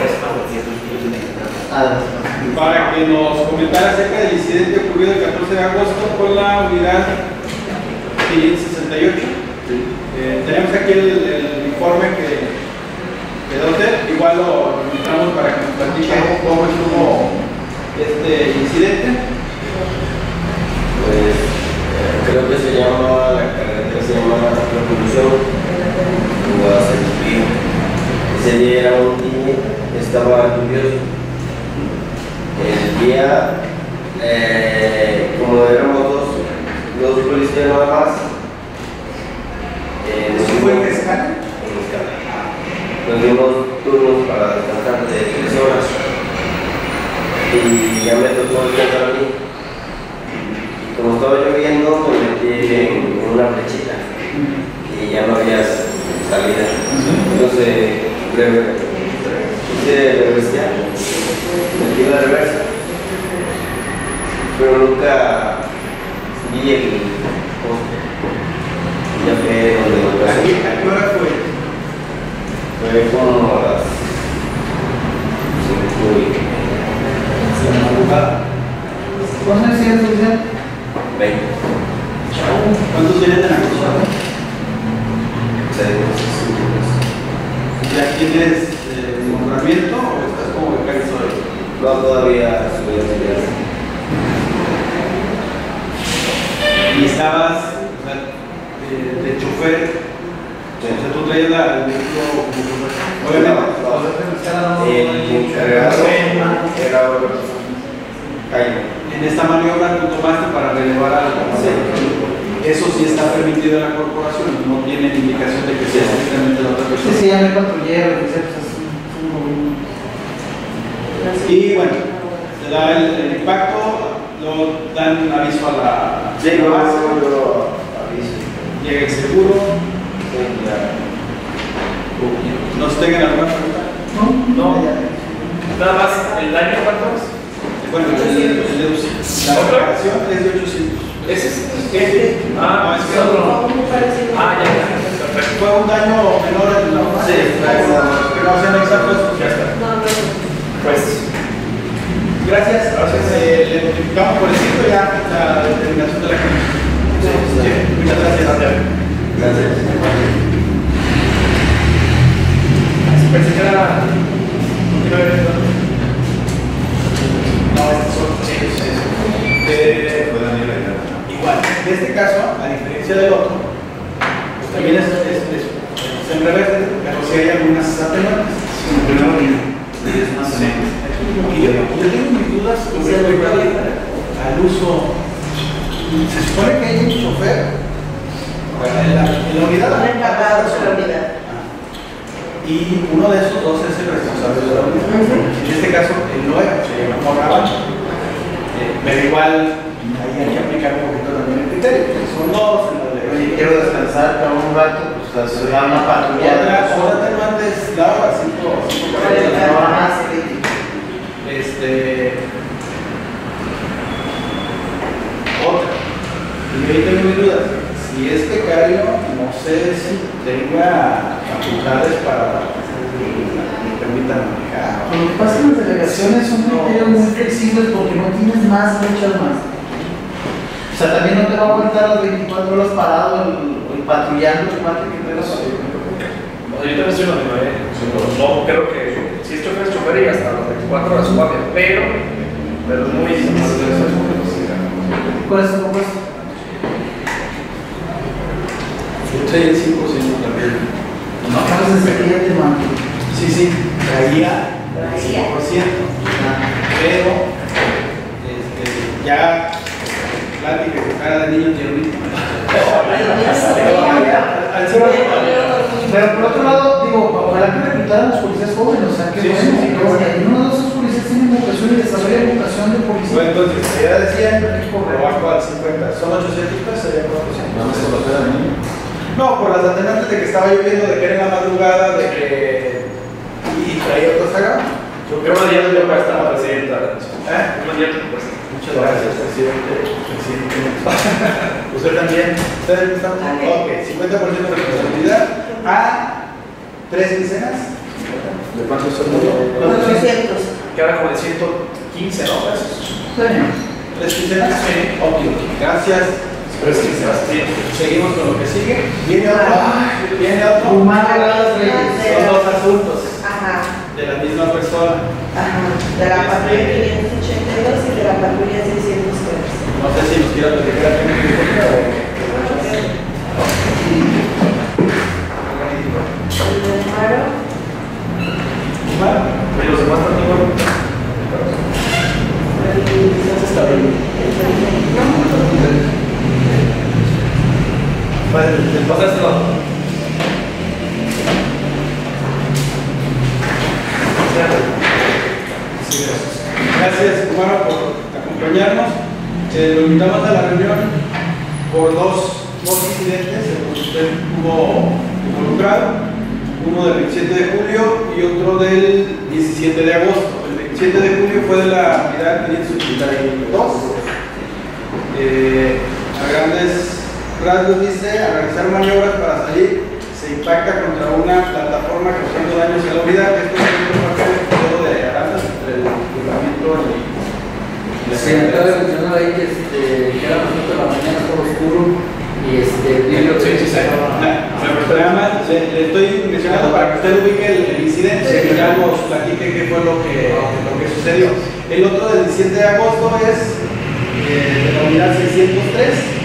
para que nos comentara acerca del incidente ocurrido el catorce de agosto con la unidad quinientos sesenta y ocho. Eh, tenemos aquí el, el informe que quedó usted. Igual lo invitamos para que nos platique cómo estuvo este incidente. Pues eh, creo que se llama, la carretera se llama Revolución, Guadalajara. Ese día era un día, estaba lluvioso. El día, eh, como éramos dos, dos policías nada más, eh, nos ¿Eso fue en dimos- Mezcal? en Mezcal. Nos dimos turnos para descansar de tres horas y ya me tocó descansar a mí. Como estaba lloviendo, me metí en una flechita y ya no había salida. Entonces, breve, hice reversa, metí la reversa, pero nunca vi el poste. Ya fue donde lo ¿A pasé. qué a qué hora fue? Fue como a las cinco y En la madrugada. ¿Cuándo decías, Luciano? veinte. ¿Cuántos tienen en la cruzada? ¿Ya tienes eh, nombramiento o estás como becario todavía? No, todavía subí a estudiar. Y estabas o sea, de, de chofer, o sea, tú traías la- el vehículo como chofer. Obviamente, El encargado era otra persona. Jaime. en esta maniobra tú tomaste para relevar al Eso sí está permitido en la corporación, no tiene indicación de que sea estrictamente la otra Sí, persona. sí, ya me patrullero, que sea, pues, así, un- Y bueno, se da el, el impacto, luego dan aviso a la, Sí, a la yo, base, yo aviso. llega el seguro. Sí, ya. ¿Nos tengan alguna pregunta? No. Nada más, ¿el daño cuánto es? Bueno, el, el deducible. La ¿Otro? reparación es de ochocientos. ¿Ese es este? Ah, es que otro. Ah, ya, ya. Perfecto. Fue un daño menor en la Sí, que no sean exactos. Ya está. No, no, Pues, Gracias. Gracias. Eh, le notificamos por escrito ya la determinación de la comisión. Sí, muchas gracias. Gracias. pensé que era. No, estos son sí, sí, sí. Eh, Fue Daniel Ayala. Igual, en este caso, a diferencia del otro, pues también es, es, es, es en reversa, pero sí hay algunas atenuantes. Sí. Y yo, yo tengo mis dudas con respecto al, al uso. Se supone que hay un chofer en la, en la unidad. Un encargado de la unidad. Y uno de esos dos es el responsable de la unidad. En este caso, él no era, se llama Juan Rabanch. Eh, pero igual, ahí hay que aplicar un poquito también el criterio, porque son dos en la de. Oye, quiero descansar para un rato, pues se da una patrullada. Otra, otra atenuante es la hora, cinco, cinco cuarenta. No, más. Este. Otra. Y ahí tengo mis dudas. Si es becario, no sé si tenga facultades para que me permitan manejar. Lo que pasa en las delegaciones son criterios muy flexibles porque no tienes más, muchas más. O sea, también no te va a aguantar las veinticuatro horas parado el, el patrullando el mate que trae la patrulla. No, yo también estoy en la misma, ¿eh? No, creo que si es chofer, es chofer y hasta las veinticuatro horas guardia, pero, pero es muy ¿Cuál es tu propuesta? Yo traía el cinco por ciento también. No, acabas de ser que ya te mando. Sí, sí, traía el cinco por ciento. Pero, este, ya, plática que cara de niño tiernito. Pero por otro lado, digo, ojalá que reclutaran los policías jóvenes, o sea, que Sí, bueno, sí, sí, que claro. si uno de esos policías tiene vocación y desarrolla vocación de policía. Bueno, entonces, ya decían, lo bajo al cincuenta, son ochocientos pesos, sería cuatrocientos. ¿No me conocer a mí? No, por las atenuantes de que estaba lloviendo, de que era en la madrugada, de que. Y traía otros acá. Yo creo que ya le cuesta a la presidenta. ¿Eh? Un día te cuesta. Muchas gracias, presidente. presidente. ¿Usted también? ¿Ustedes están? Ok, cincuenta por ciento de responsabilidad a tres quincenas. ¿De cuánto son? cuatrocientos. Queda como de ciento quince, ¿no? Pesos. ¿Tres quincenas? Sí. Ok, gracias. Tres quincenas, sí. Seguimos con lo que sigue. Viene otro. Viene otro. Humana Gradas Reyes. Son dos asuntos Ajá, de la misma persona. ajá. De la patrulla quinientos ochenta y dos y de la patrulla seiscientos tres. No sé si nos quiera platicar aquí un poquito o. El de Maro. Bueno, Y los demás están igual. está bien. Vale, ¿les pasa este lado? Sí, gracias. Gracias, Humano, por acompañarnos. Eh, lo invitamos a la reunión por dos, dos incidentes en los que usted estuvo involucrado. Uno del veintisiete de julio y otro del diecisiete de agosto. El veintisiete de julio fue de la unidad quinientos ochenta y dos. Eh, a grandes rasgos dice, a realizar maniobras para salir, se impacta contra una plataforma causando daños a la unidad. Esto es un juego de arandas entre el equipamiento y la Sí, me acaba de mencionar ahí que, este, que era las ocho de la mañana, todo oscuro, y este, el vidrio Sí, sí, sí. Nada más le, le estoy mencionando para que usted ubique el, el incidente y ya nos platique qué fue lo que, lo que sucedió. El otro del diecisiete de agosto es eh, de la unidad seiscientos tres.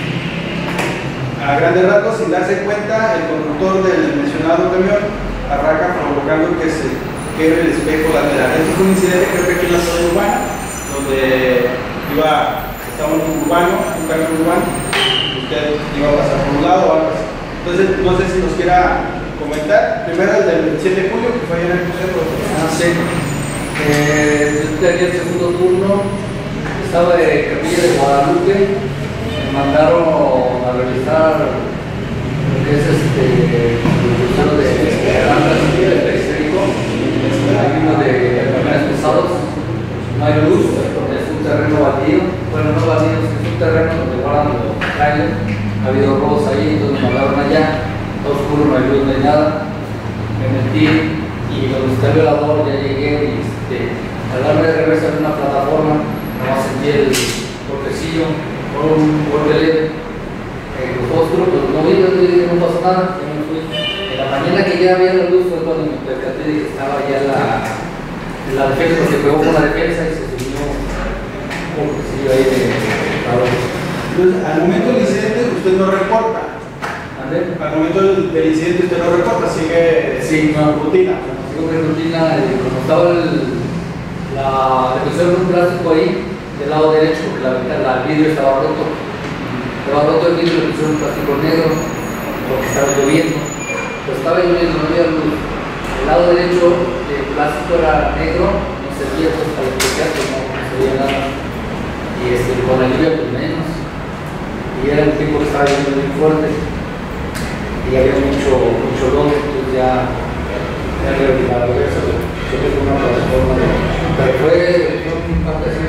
A grandes rasgos, sin darse cuenta, el conductor del mencionado camión arranca provocando que se quebre el espejo lateral. Este fue un incidente, creo que aquí en la zona urbana, donde iba, estaba un urbano, un camión urbano, usted iba a pasar por un lado o algo así. Entonces, no sé si nos quiera comentar. Primero el del veintisiete de julio, que fue allá en el museo. Ah, sí. Eh, yo tenía el segundo turno, estaba de Capilla de Guadalupe, me mandaron a revisar lo que es este, el crucero de Arandas y el periférico. Hay uno de camiones pesados, no hay luz, es un terreno baldío, bueno, no baldío, es un terreno donde guardan los trailers. Ha habido robos ahí, entonces me mandaron allá, todo oscuro, no hay luz, no hay nada. Me metí y cuando está el violador ya llegué y este, al darme de reversa en una plataforma, nomás sentí el golpecillo con un golpe leve. Eh, los fósforos, pues no vi, no, no pasó nada, yo me fui. En la mañana que ya había la luz fue cuando me percaté de que estaba ya la, la defensa, porque pegó con la defensa y se subió un golpecillo ahí de calor. Entonces, al momento del incidente usted no reporta. ¿Ande? Al momento del, del incidente usted no reporta, sigue Sí, no. rutina. Sigo mi rutina, eh, como estaba el, la defensor de un plástico ahí, del lado derecho, porque la, la, el vidrio estaba roto. Estaba roto el vidrio, le pusieron un plástico negro, porque estaba lloviendo. Pero estaba lloviendo, no había luz. El lado derecho, el plástico era negro, no servía pues, para despejar, pues no, no se veía nada. Y este, con la lluvia, pues menos. Y era un tiempo que estaba lloviendo muy fuerte. Y había mucho, mucho lodo, entonces ya, ya le la reversa, yo tengo una plataforma de. Pero fue, fue un impacto así.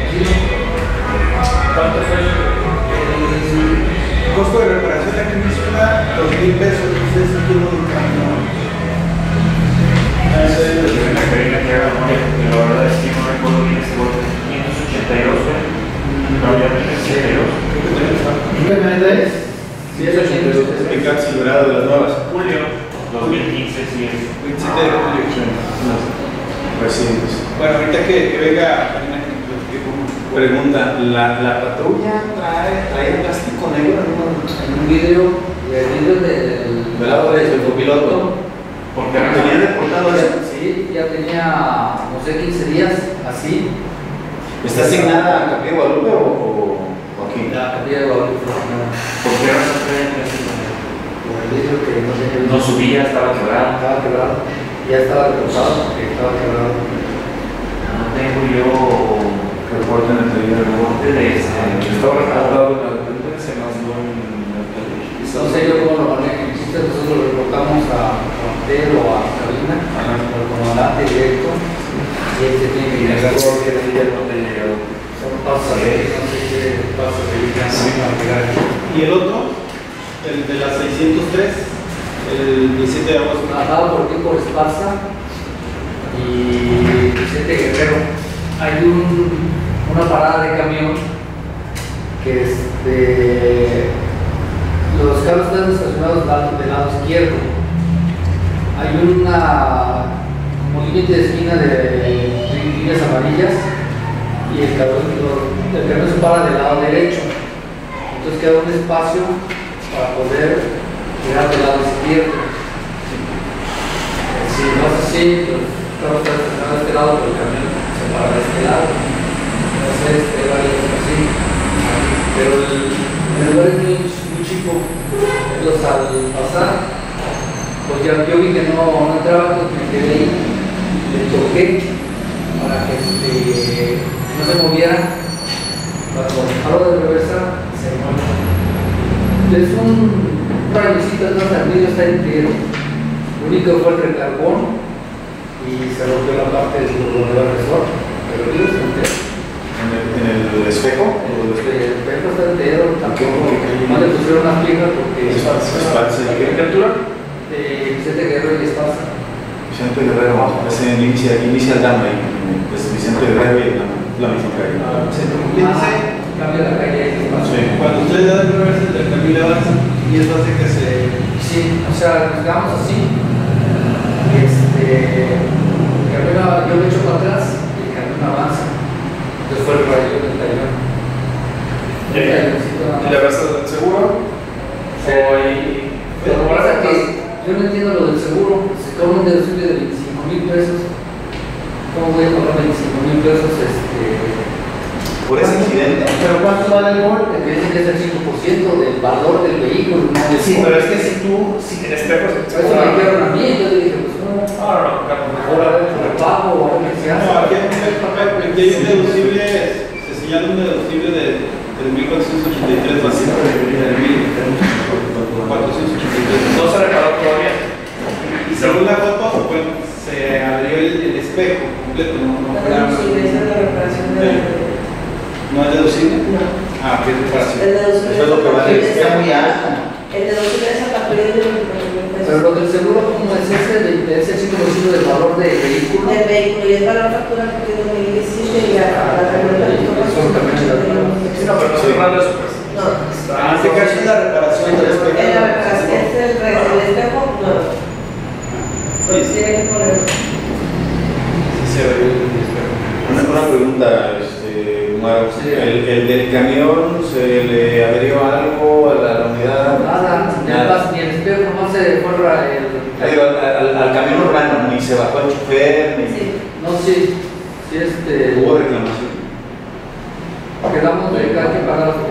¿Cuánto fue el El costo de reparación aquí menciona dos mil pesos. Ustedes aquí no lo camión. La verdad es que no recuerdo bien este golpe. quinientos ochenta y dos, ¿eh? No, ya no es ochenta y dos. ¿Qué camioneta es? Sí, es ochenta y dos. de pick-up silverado de las nuevas. Julio dos mil quince, sí. veintisiete de julio. Recientes. Bueno, ahorita que, que venga Karina, que nos explique cómo. Pregunta, ¿la, la patrulla trae, trae plástico negro en un, En un video, el video del, del lado derecho del copiloto? Porque ¿Tenía reportado eso? Sí, ya tenía, no sé, quince días así. ¿Está asignada a Capilla de Guadalupe o, o, o aquí? La capilla de Guadalupe. ¿por qué razón traen plástico negro? Por el video que no tenía. No subía, estaba quebrado. Estaba quebrado. Ya estaba reportado porque estaba quebrado. No tengo yo Reporte en el taller de reporte de ese. Estaba reportado en la dependencia, más no en el taller. No sé yo cómo lo manejo. El chiste, nosotros lo reportamos a Montero o a Carolina, al comandante directo. Y él se tiene que ir a la corte, el día no te llegó. Son pasos a ver, no sé qué pasos a ver, ya no van a pegar aquí. ¿Y el otro? El de la seiscientos tres, el diecisiete de agosto. Trabajado por ti por Esparza y Vicente Guerrero. Hay un, una parada de camión que este, los carros están estacionados del lado, del lado izquierdo. Hay una como límite de esquina de, de líneas amarillas y el camión, el camión se para del lado derecho. Entonces queda un espacio para poder llegar del lado izquierdo. Si no es así, los carros están estacionados de este lado, pero el camión se para de este lado. Entonces, este vale así. Pero el, el lugar es muy, muy chico. Entonces, al pasar, pues ya yo vi que no, no entraba, pues me quedé ahí, le toqué para que este, no se moviera. Cuando paro de reversa, se mueve. Es un rayocito, no el vidrio está entero. Lo único fue el recargón y se rompió la parte del resort, pero el vidrio está entero. ¿En el, en el espejo? El espejo está entero, tampoco. No le pusieron las piezas porque. Esparza. ¿Qué captura? De Vicente Guerrero y Esparza. Vicente Guerrero, es en inicia, inicia el dama ahí. Es Vicente Guerrero y la, la misma calle. Ah, se comienza. Cambia la calle ahí. Sí. Cuando ustedes dan el reverso del camino avanza y eso hace que se. Sí, o sea, nos quedamos así. Este. El camión, yo me echo para atrás y el camión avanza. Entonces fue el rayo del taller. ¿Y le vas a dar seguro? Sí. Lo que pasa es que yo no entiendo lo del seguro. Se cobra un deducible de veinticinco mil pesos. ¿Cómo voy a cobrar veinticinco mil pesos? Este. ¿Por ese incidente? ¿Pero cuánto vale el golpe? Que dicen que es el cinco por ciento del valor del vehículo. No del Sí, golpe. pero es que si tú, si En espejos. Eso me dijeron a mí, yo le dije, pues no, No, no, no, mejor a ver el pago o a ver qué se hace. No, aquí hay un aquí hay un deducible, se señala un deducible de tres mil cuatrocientos ochenta y tres más tres mil cuatrocientos ochenta y tres. No se reparó todavía. Y según la foto, bueno, se abrió el, el espejo completo, no, no La fue nada más. deducible, esa es la reparación de la. ¿No es deducible? No. Ah, ¿qué es reparación? El deducible Eso es lo que vale, es está muy alto. El deducible es a partir de veinticuatro mil Pero pesos. lo del seguro, ¿cómo es ese? De- Es el cinco por ciento del valor del vehículo. Del vehículo y es para la factura a partir de dos mil diecisiete y a la camioneta le toca Son camionetas, Sí, no, pero no Sí. estoy hablando de eso, pues. No, En este caso es la reparación del espejo. es la reparación, es el re- el espejo nuevo. Pues tiene que poner. Sí, se abrió el espejo. Una, una pregunta, este, Omar. Sí. ¿El, el del camión se le averió algo a la unidad? Nada, ni el pas- ni el espejo, no se forra el. Digo, al, al- al camión urbano, ni se bajó el chofer, ni Sí. No, sí, sí, este. hubo reclamación. Quedamos de cada quien pagar su.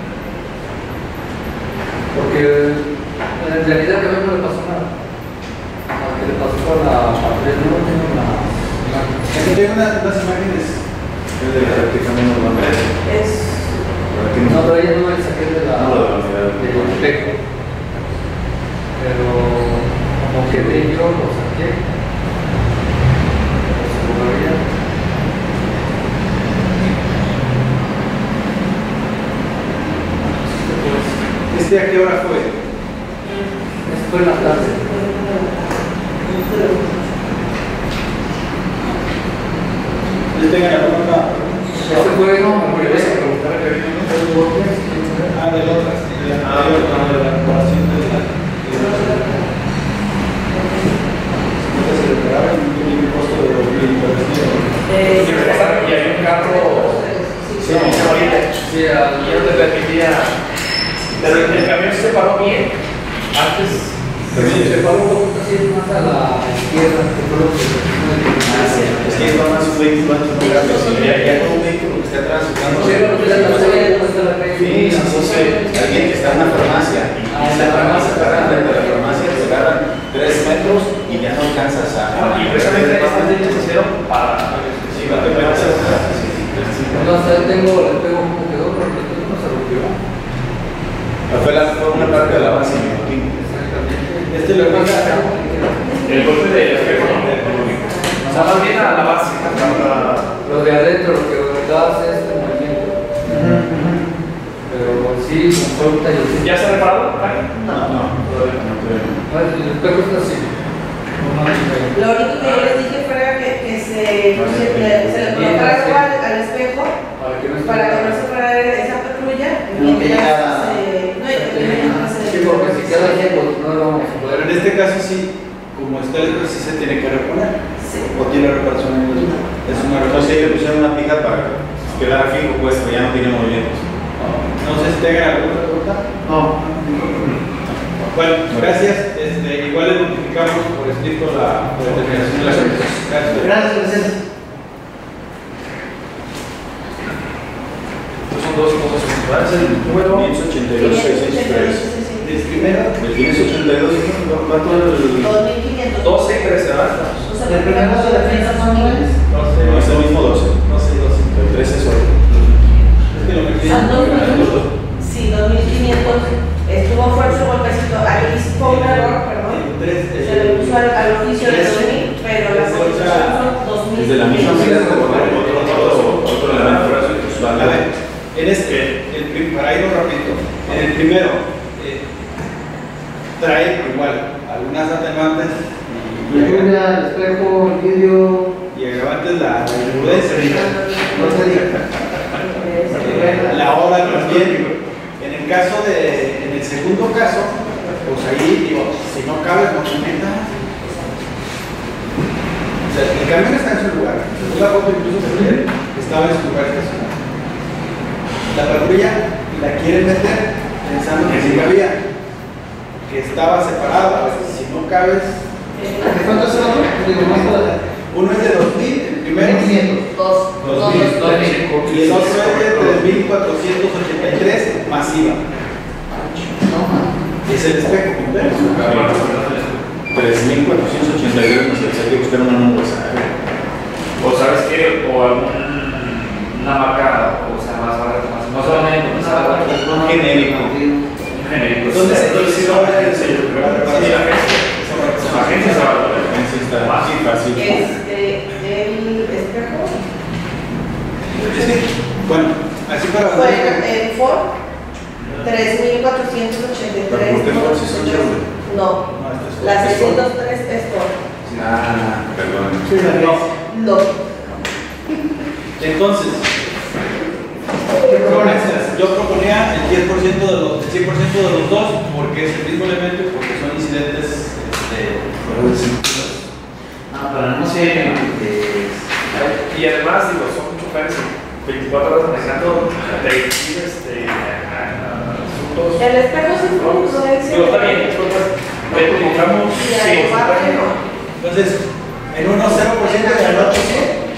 Porque en realidad que a mí no le pasó nada. Lo que le pasó fue a la patrulla, no tengo nada. Aquí tengo una- unas imágenes. Es del del camión urbano. Es. Para que No, pero ella no me saqué de la. No, de la unidad. del espejo. Pero como quedé yo, lo saqué. Lo aseguraría. ¿Este a qué hora fue? Eso fue en la tarde. ¿Les tengan alguna otra? Ese fue, no, me Porque vas a preguntar a Karina, ¿no? Ah, del otro. Ah, de la reparación del Antes, se paró un poquito así más a la izquierda, que fue lo que Es que es más un vehículo antes de la ya, ya todo un vehículo que está transitando. Sí, pero que la tercera ya no está la calle. Sí, sí, sí. Alguien que está en una farmacia y la farmacia está grande, de la farmacia te agarran tres metros y ya no alcanzas a. Y precisamente estas líneas se hicieron para. Sí, no te puedes hacer. No sé, tengo, le pego como quedó, pero el teléfono se rompió. Fue, la, fue una parte de la base, me imagino. Este lo que El golpe de espejo no. O sea, más bien a la base. Lo de adentro, lo que de verdad hace este movimiento. Pero sí, con suelta y así. ¿Ya se ha reparado? No, no, todavía no. El espejo está así. Lo único que yo les dije fuera que, que se, se, se le colocara algo al, al espejo Para que no esté. para que no se fuera esa patrulla No, que mientras ya- se. No, y que no se. Sí, porque si queda así, pues no lo vamos a Pero poder. en este caso sí, como está el sí se tiene que reponer. Sí. O tiene reparación en el es una Entonces reparación. ellos pusieron una pija para que quedara fijo, pues, pero ya no tiene movimientos. No sé si tengan alguna pregunta. No. Bueno, gracias. Este, igual le notificamos por escrito la determinación de la solicitud. Gracias. Gracias, gracias. Estos son dos cosas principales. El número. quinientos ochenta y dos, seiscientos tres. El primero, El quinientos ochenta y dos, ¿cuánto era el...? dos mil quinientos. doce y trece, ¿verdad? O sea, El primero de defensa son nueve. No, es el mismo doce. doce y doce. El trece es otro. es que lo que Son dos mil. Sí, dos mil quinientos. Estuvo fuerte el golpecito. Ahí fue un error, perdón. Se le puso al, al oficio de dos mil, pero la cotización son dos mil. Es de la misma medida, otro, otro, otro elemento. A ver, en este, el, prim- para irnos rapidito, en el primero, eh, trae igual algunas atenuantes y, La y, lluvia, el espejo, el vidrio. y agravantes la, la imprudencia, No te digo. eh, la hora también. En el caso de, en el segundo caso, pues ahí digo, si no cabe, no se meta. O sea, el camión está en su lugar. Según la foto incluso se ve que estaba en su lugar estacionado. La patrulla la quieren meter pensando que sí cabía, que estaba separada. Si no cabes, ¿De cuánto es el otro? Digo, más para- uno es de dos mil, el primero, quinientos. Dos. dos mil, y el otro es de tres mil cuatrocientos ochenta y tres masiva. Es el espejo completo. tres mil cuatrocientos ochenta y dos, no sé, hay que buscar una número. O sabes qué, o alguna marca, o sea, más barata, más, no solamente una marca, Un genérico. un genérico. Entonces, entonces, sí, ahora el sello, sí, la agencia, la agencia se va a poner. Está fácil, fácil. Este, el espejo Es que, bueno, así para fue el Ford tres mil cuatrocientos ochenta y tres. ¿Por qué Ford sí son chévere? No, No, este es la Ford. seiscientos tres es Ford. Ah, perdón. No. Entonces, ¿qué propones? Yo proponía el diez por ciento de los, el cien por ciento de los dos, porque es el mismo elemento y porque son incidentes este, Ah, para no ser. Y además, digo, son choferes veinticuatro horas manejando de este, asuntos. El espejo sí fue una imprudencia. Digo, está bien, le colocamos Y sí, al cobarde no. entonces, en un cero por ciento de la noche,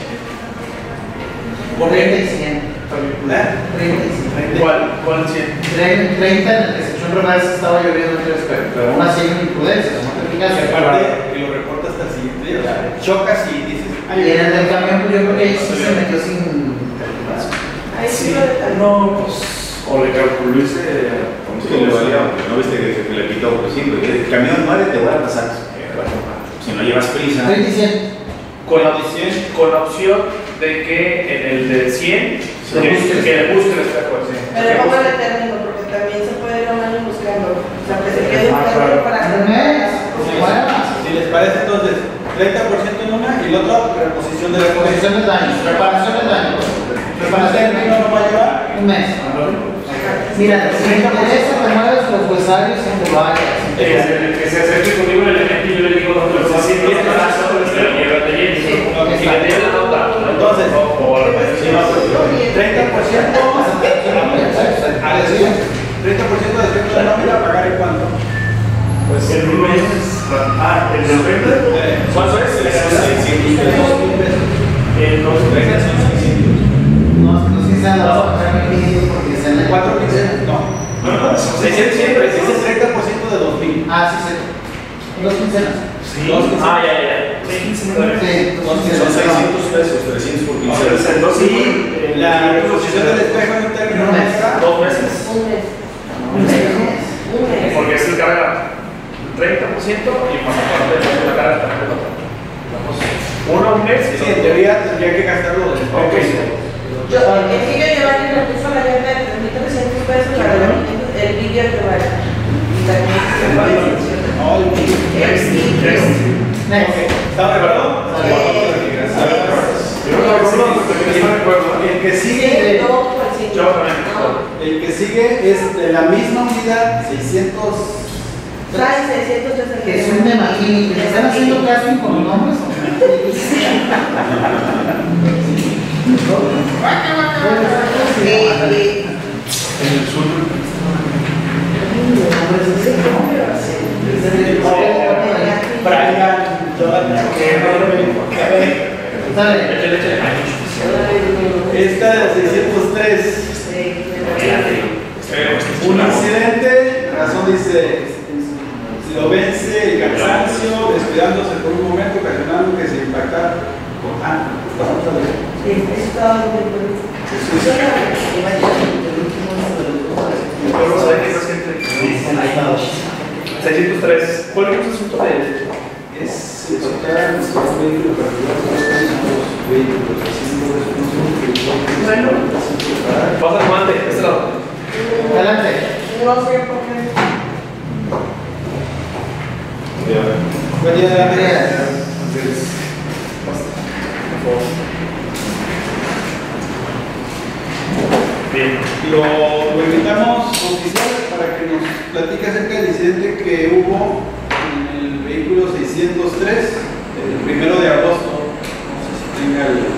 ¿por treinta y qué? cien. ¿Eh? treinta y cien. ¿Cuál? ¿Cuál cien? treinta en la sección rural se estaba lloviendo entre espejo, pero aún así hay una imprudencia, no te fijas. Y aparte, que lo reporta hasta el siguiente día, o sea, chocas y dices, Y en el del camión, pues yo creo que ahí sí se metió sin calcular. Ahí sí Sí, lo detallo. no, pues, o le calculó ese. Sí, le valía, no viste que, que le quitó, pues sí, porque el camión muere, te voy a pasar. Bueno, si no llevas prisa. treinta y cien. Con la opción, con la opción de que en el de cien, Se que, busque. que le busque el espejo. Sí. Pero póngale término, porque también se puede ir a un año buscando. O sea, que se quede Ah, buscando claro. para Un mes. si, Bueno, si les parece, entonces, treinta por ciento en una y la otra, reposición de la reposición del daño, reparación del daño. Reparación del daño. no va a llevar. Un mes. Mira, si me interesa, remueves los huesarios en tu área. Que se- que se acerque conmigo el elemento y yo le digo dónde lo está haciendo, Sí, está haciendo, y llévate bien. Sí. Y le den la nota. Entonces, o, o algo así. sí, no, treinta por ciento a decir, treinta por ciento de efecto de nómina, pagar en cuánto. pues. El mes. Ah, el de renta. ¿Cuánto es? seiscientos pesos. El dos Renta son seiscientos. No, no sé si sean las otras mil porque sean las ¿Cuatro quincenas? No. No, no, son seiscientos siempre, es el treinta por ciento de dos mil. Ah, sí, sí. Dos quincenas. Sí. Dos quincenas. Ah, ya, ya. Sí, quince dólares. Sí, dos Son quincenas. seiscientos pesos, trescientos por quince. Entonces, Sí, la reposición del espejo en un término Un mes. extra. Dos meses. Un mes. Un mes. Un mes. Porque es el carga treinta por ciento y más aparte de la carga tarjeta. Vamos, uno un mes y Sí, en teoría tendría que gastarlo del espejo. Ok. Yo, el vídeo Giovanni le puso la llanta de tres mil trescientos pesos, la de el vídeo Giovanni. Y también se va a decir. No, el vídeo. Next, next. Next. ¿Está de acuerdo? Sí. Yo no me acuerdo porque también está de acuerdo. El que Sí, sigue, no, pues sí. Yo también. No. el que sigue es de la misma unidad, seiscientos. Trae seiscientos tres Que son de Maquini, que están haciendo casting con los nombres. En el sur. Brian, Jonathan, esta de seiscientos tres. Un accidente, razón dice, lo vence el cansancio, descuidándose por un momento, ocasionando que se impactara con ah, Vamos a ver qué más gente. seiscientos tres. ¿Cuál es el asunto de él? es el total, los vehículos particulares, los vehículos, Bueno. Pasa el guante, este lado. Adelante. No sé por qué. Buen día, adelante. Bien. Lo, lo invitamos oficial para que nos platique acerca del incidente que hubo en el vehículo seiscientos tres el primero de agosto. No sé si tenga el,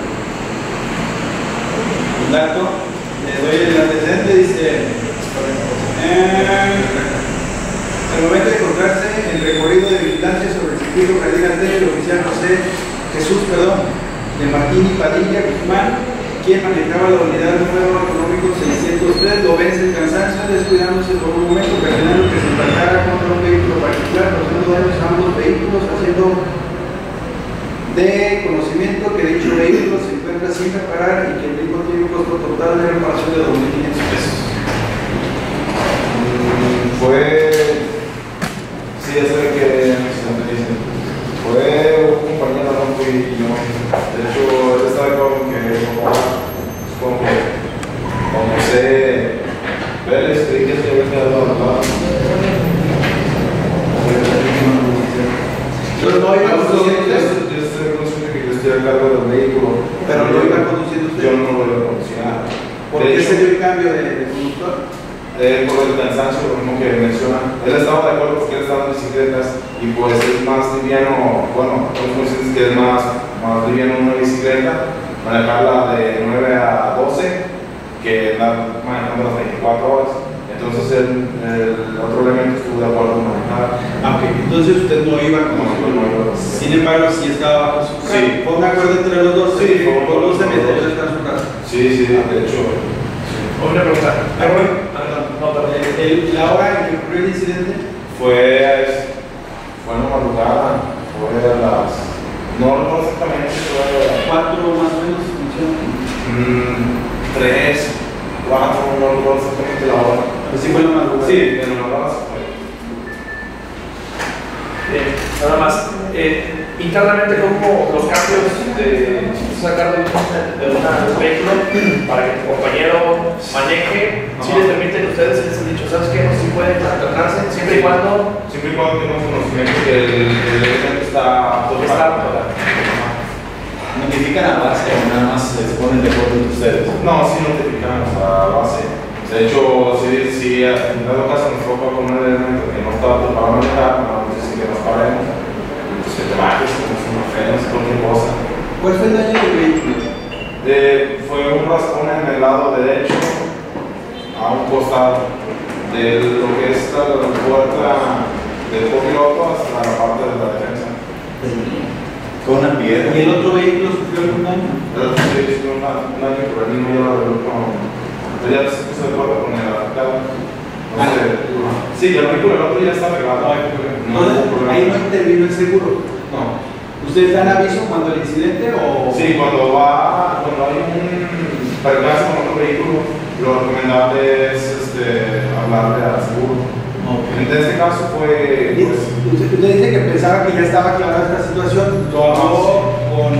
el dato. Le doy el antecedente, dice, eh, al momento de encontrarse en recorrido de vigilancia sobre el circuito Jardín Arterio, el oficial José Jesús, perdón, de Martín y Padilla Guzmán, quien manejaba la unidad número económico seiscientos tres, lo vence el cansancio, descuidándose por un momento, ocasionando que se impactara contra un vehículo particular, causando daños a ambos vehículos, haciendo de conocimiento que dicho vehículo se encuentra sin reparar y que el vehículo tiene un costo total de reparación de dos mil quinientos pesos. Mm, Fue. Sí, ya sé que me dicen. Fue un compañero, no fui yo. De hecho, él está de acuerdo con que como que como sé Vélez, creí que se había quedado arreglado. Yo no iba conduciendo usted, Yo estoy consciente que yo estoy a cargo del vehículo, pero lo iba conduciendo usted. yo no lo iba conduciendo. ¿Por De qué hecho, se dio el cambio de, de conductor? Eh, por el cansancio, lo mismo que menciona. Él estaba de acuerdo porque él estaba en bicicletas y pues es más liviano, bueno, estamos conscientes que es más, más liviano una bicicleta, manejarla de nueve a doce que andar manejando las veinticuatro horas. Entonces el, el otro elemento estuvo de acuerdo en manejar. Ah, ok. Entonces usted no iba como No, no iba. Sin embargo, sí estaba bajo su casa. Sí. Fue un acuerdo entre los dos. Sí, fue un acuerdo los dos se entre los metieron dos. en su casa. Sí, sí, de hecho. Una pregunta. Ah, bueno. No, perdón. El- la hora en que ocurrió el incidente Fue, fue en la madrugada, fue a las. No recuerdo exactamente, fue a las cuatro más o menos funciona. Mm, tres, cuatro, no recuerdo exactamente la hora. Pues sí fue en la madrugada. Sí, en la madrugada se fue. Bien, nada más. Eh, internamente, ¿cómo los cambios de sacar de un de una- de un vehículo para que tu compañero maneje? Si les permiten ustedes, si les han dicho, ¿sabes qué? No si pueden alternarse, siempre y cuando. Siempre y cuando tengamos conocimiento que el, el elemento está todo Está. ¿Notifican a base o nada más se ponen de acuerdo entre ustedes? No, sí notificamos a la base. De hecho, si, si en dado caso nos toca con un elemento que no está apto para manejar, no nos dicen que nos paremos, pues que te bajes, como si no frenes, cualquier cosa. ¿Cuál fue el daño del vehículo? Eh, fue un raspón en el lado derecho, a un costado de lo que es la, la puerta del copiloto. roto hasta la parte de la defensa. Con una piedra. ¿Y el otro vehículo sufrió algún daño? El otro sí hizo una, un año por el mismo lleva del otro. Ya se puso de acuerdo con el afectado. Ah, Sí, el vehículo del otro ya está arreglado. No hay problema. Entonces, ahí no intervino el seguro. No. ¿Ustedes dan aviso cuando el incidente o...? Sí, cuando va, cuando hay un percance con otro vehículo, lo recomendable es este, hablarle al seguro. Okay. En este caso fue, Y- pues, Usted, usted dice que pensaba que ya estaba clara esta situación. ¿Lo habló con...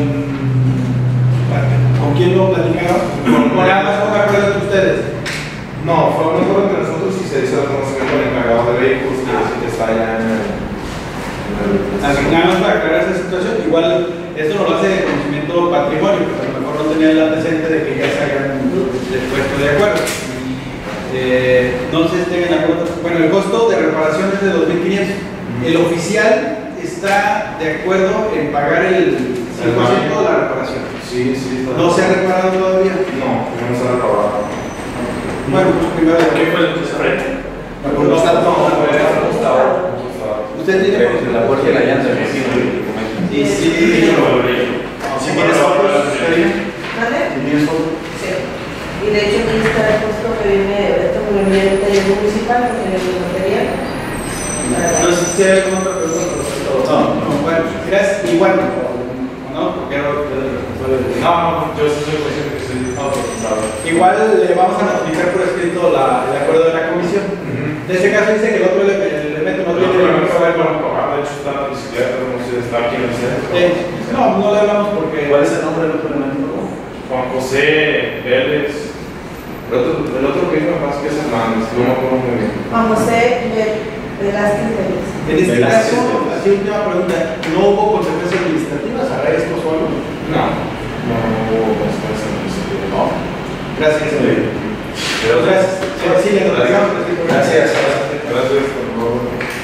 ¿Con quién lo platicaba? ¿Con nada más con acuerdo de ustedes? no, fue un acuerdo entre nosotros y se hizo el conocimiento al encargado de vehículos, que es el que está allá en el... Así, nada más para aclarar esa situación, igual esto no lo hace de conocimiento patrimonio, porque a lo mejor no tenía el antecedente de que ya se hayan puesto de acuerdo. Eh, no sé si tengan de acuerdo. Bueno, el costo de reparación es de dos mil quinientos. El oficial está de acuerdo en pagar el cien por ciento de la reparación. Sí, sí. Está ¿No se ha reparado todavía? No, no se ha reparado. Bueno, pues primero de ¿Qué fue lo que se frente? No está todo. Usted tiene por La puerta y la llanta. Y si Sí, tienes lo valoré. fotos, ¿Vale? ¿tienes fotos? Sí. Y de hecho aquí está el costo que viene, esto que viene del taller municipal, porque viene el material. No sé si hay alguna otra pregunta respecto a todo. No, bueno, gracias. Igual, ¿no? Porque era el responsable de... No, no, yo sí soy consciente que soy responsable. Igual le vamos a notificar por escrito la, el acuerdo de la comisión. En este caso dice que el otro ele- el elemento no No, tiene pero no ningún se va a problema. pagar, de hecho está en la bicicleta, no sé, está aquí en el centro. Eh, No, no le hablamos porque... ¿Cuál es el nombre del otro elemento? Juan José Vélez. El otro, el otro que hizo más que es Hernández, no me acuerdo muy bien. Juan José Ve- Velázquez Vélez. En este Velázquez, caso, Velázquez. así última pregunta, ¿no hubo consecuencias administrativas a esto solo? No, no hubo consecuencias administrativas. No. Gracias. Gracias. Sí, sí, le notificamos por escrito. Gracias. Gracias, por favor.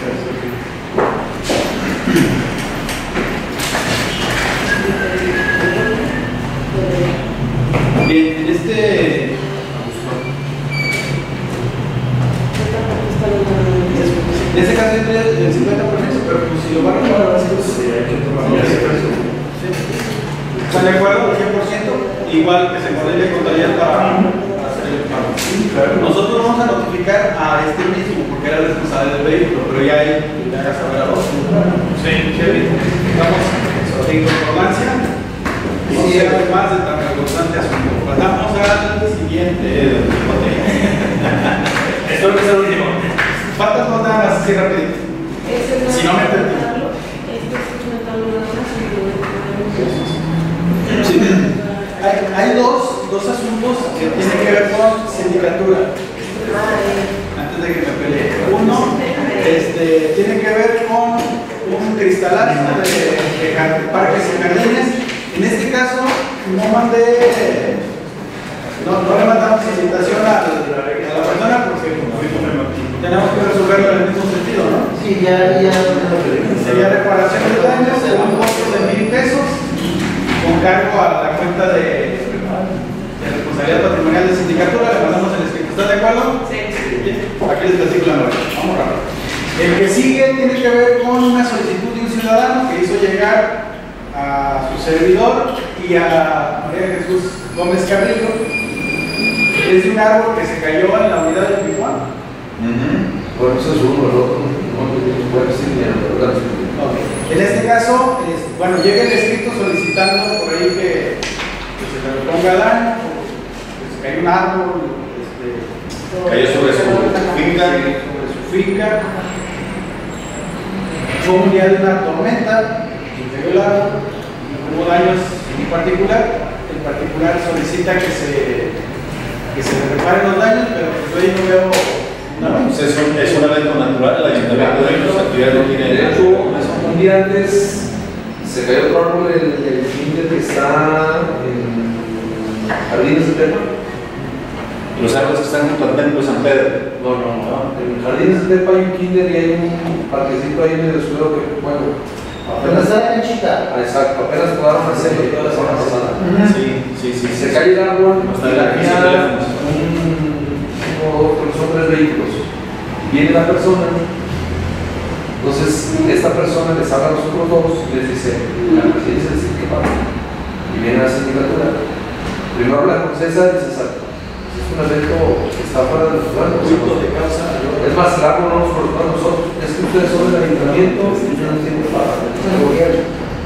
Bien, en este... En este caso entra el cincuenta por ciento, pero pues si lo van a tomar así, pues sí, hay que tomarlo. ¿Están de acuerdo? cien por ciento. Igual que se modele contabilidad para hacer el pago. Nosotros vamos a notificar a este mismo, porque era el responsable del vehículo, pero ya hay que haga saber a los. Sí, chévere. Vamos en concordancia. Y si hay más de tan importante asunto. Pasamos al siguiente. Espero que sea el último. Faltan dos nada más, así rapidito. Si no me perdí. Sí. Hay, hay dos, dos asuntos que tienen que ver con sindicatura. Antes de que me pelee. Uno este, tiene que ver con un cristalazo de, de jar- parques y jardines. En este caso, no mandé, no, no le mandamos invitación a, a la persona porque tenemos que resolverlo en el mismo sentido, ¿no? Sí, ya, ya. Sería reparación de daños de un costo de mil pesos con cargo a la cuenta de, de responsabilidad patrimonial de sindicatura. Le mandamos el escrito. ¿Está de acuerdo? Sí. Aquí les platico la nueva. Vamos rápido. El que sigue tiene que ver con una solicitud de un ciudadano que hizo llegar a su servidor y a María Jesús Gómez Carrillo. Es de un árbol que se cayó en la unidad de Tijuana. Bueno, eso es uno, el otro. No, puede ser ni el otro. Ok. En este caso, es- bueno, llega el escrito solicitando por ahí que, que se le ponga daño, que se cayó un árbol, este, Cayó sobre su finca. sobre su finca. Fue un día de una tormenta, se cayó el árbol, hubo daños en particular. El particular solicita que se, que se le reparen los daños, pero pues yo ahí no veo nada. Pues es, un, es un evento natural, el ayuntamiento de sus actividades no tiene. De hecho, un día antes se cayó otro árbol, el, el kinder que está en Jardines de Tepa. Los árboles que están junto al templo de San Pedro. No, no, no. En Jardines de Tepa hay un kinder y hay un parquecito ahí en el suelo que, bueno, Apenas apenas. está canchita. Ah, exacto, apenas probaron hacerlo toda la semana pasada. Sí, sí, sí. Se cae el árbol, Hasta y la había teléfonos. un, uno, dos, tres, son tres vehículos. Viene la persona, no Entonces, esta persona les habla a los otros dos y les dice, la presidencia dice que pasa. Y viene a la sindicatura. Primero la concesa dice, exacto. Es un evento que está fuera de los planos. Es más, el árbol no nos corresponde a nosotros. Es que ustedes son el ayuntamiento y no tienen para el gobierno.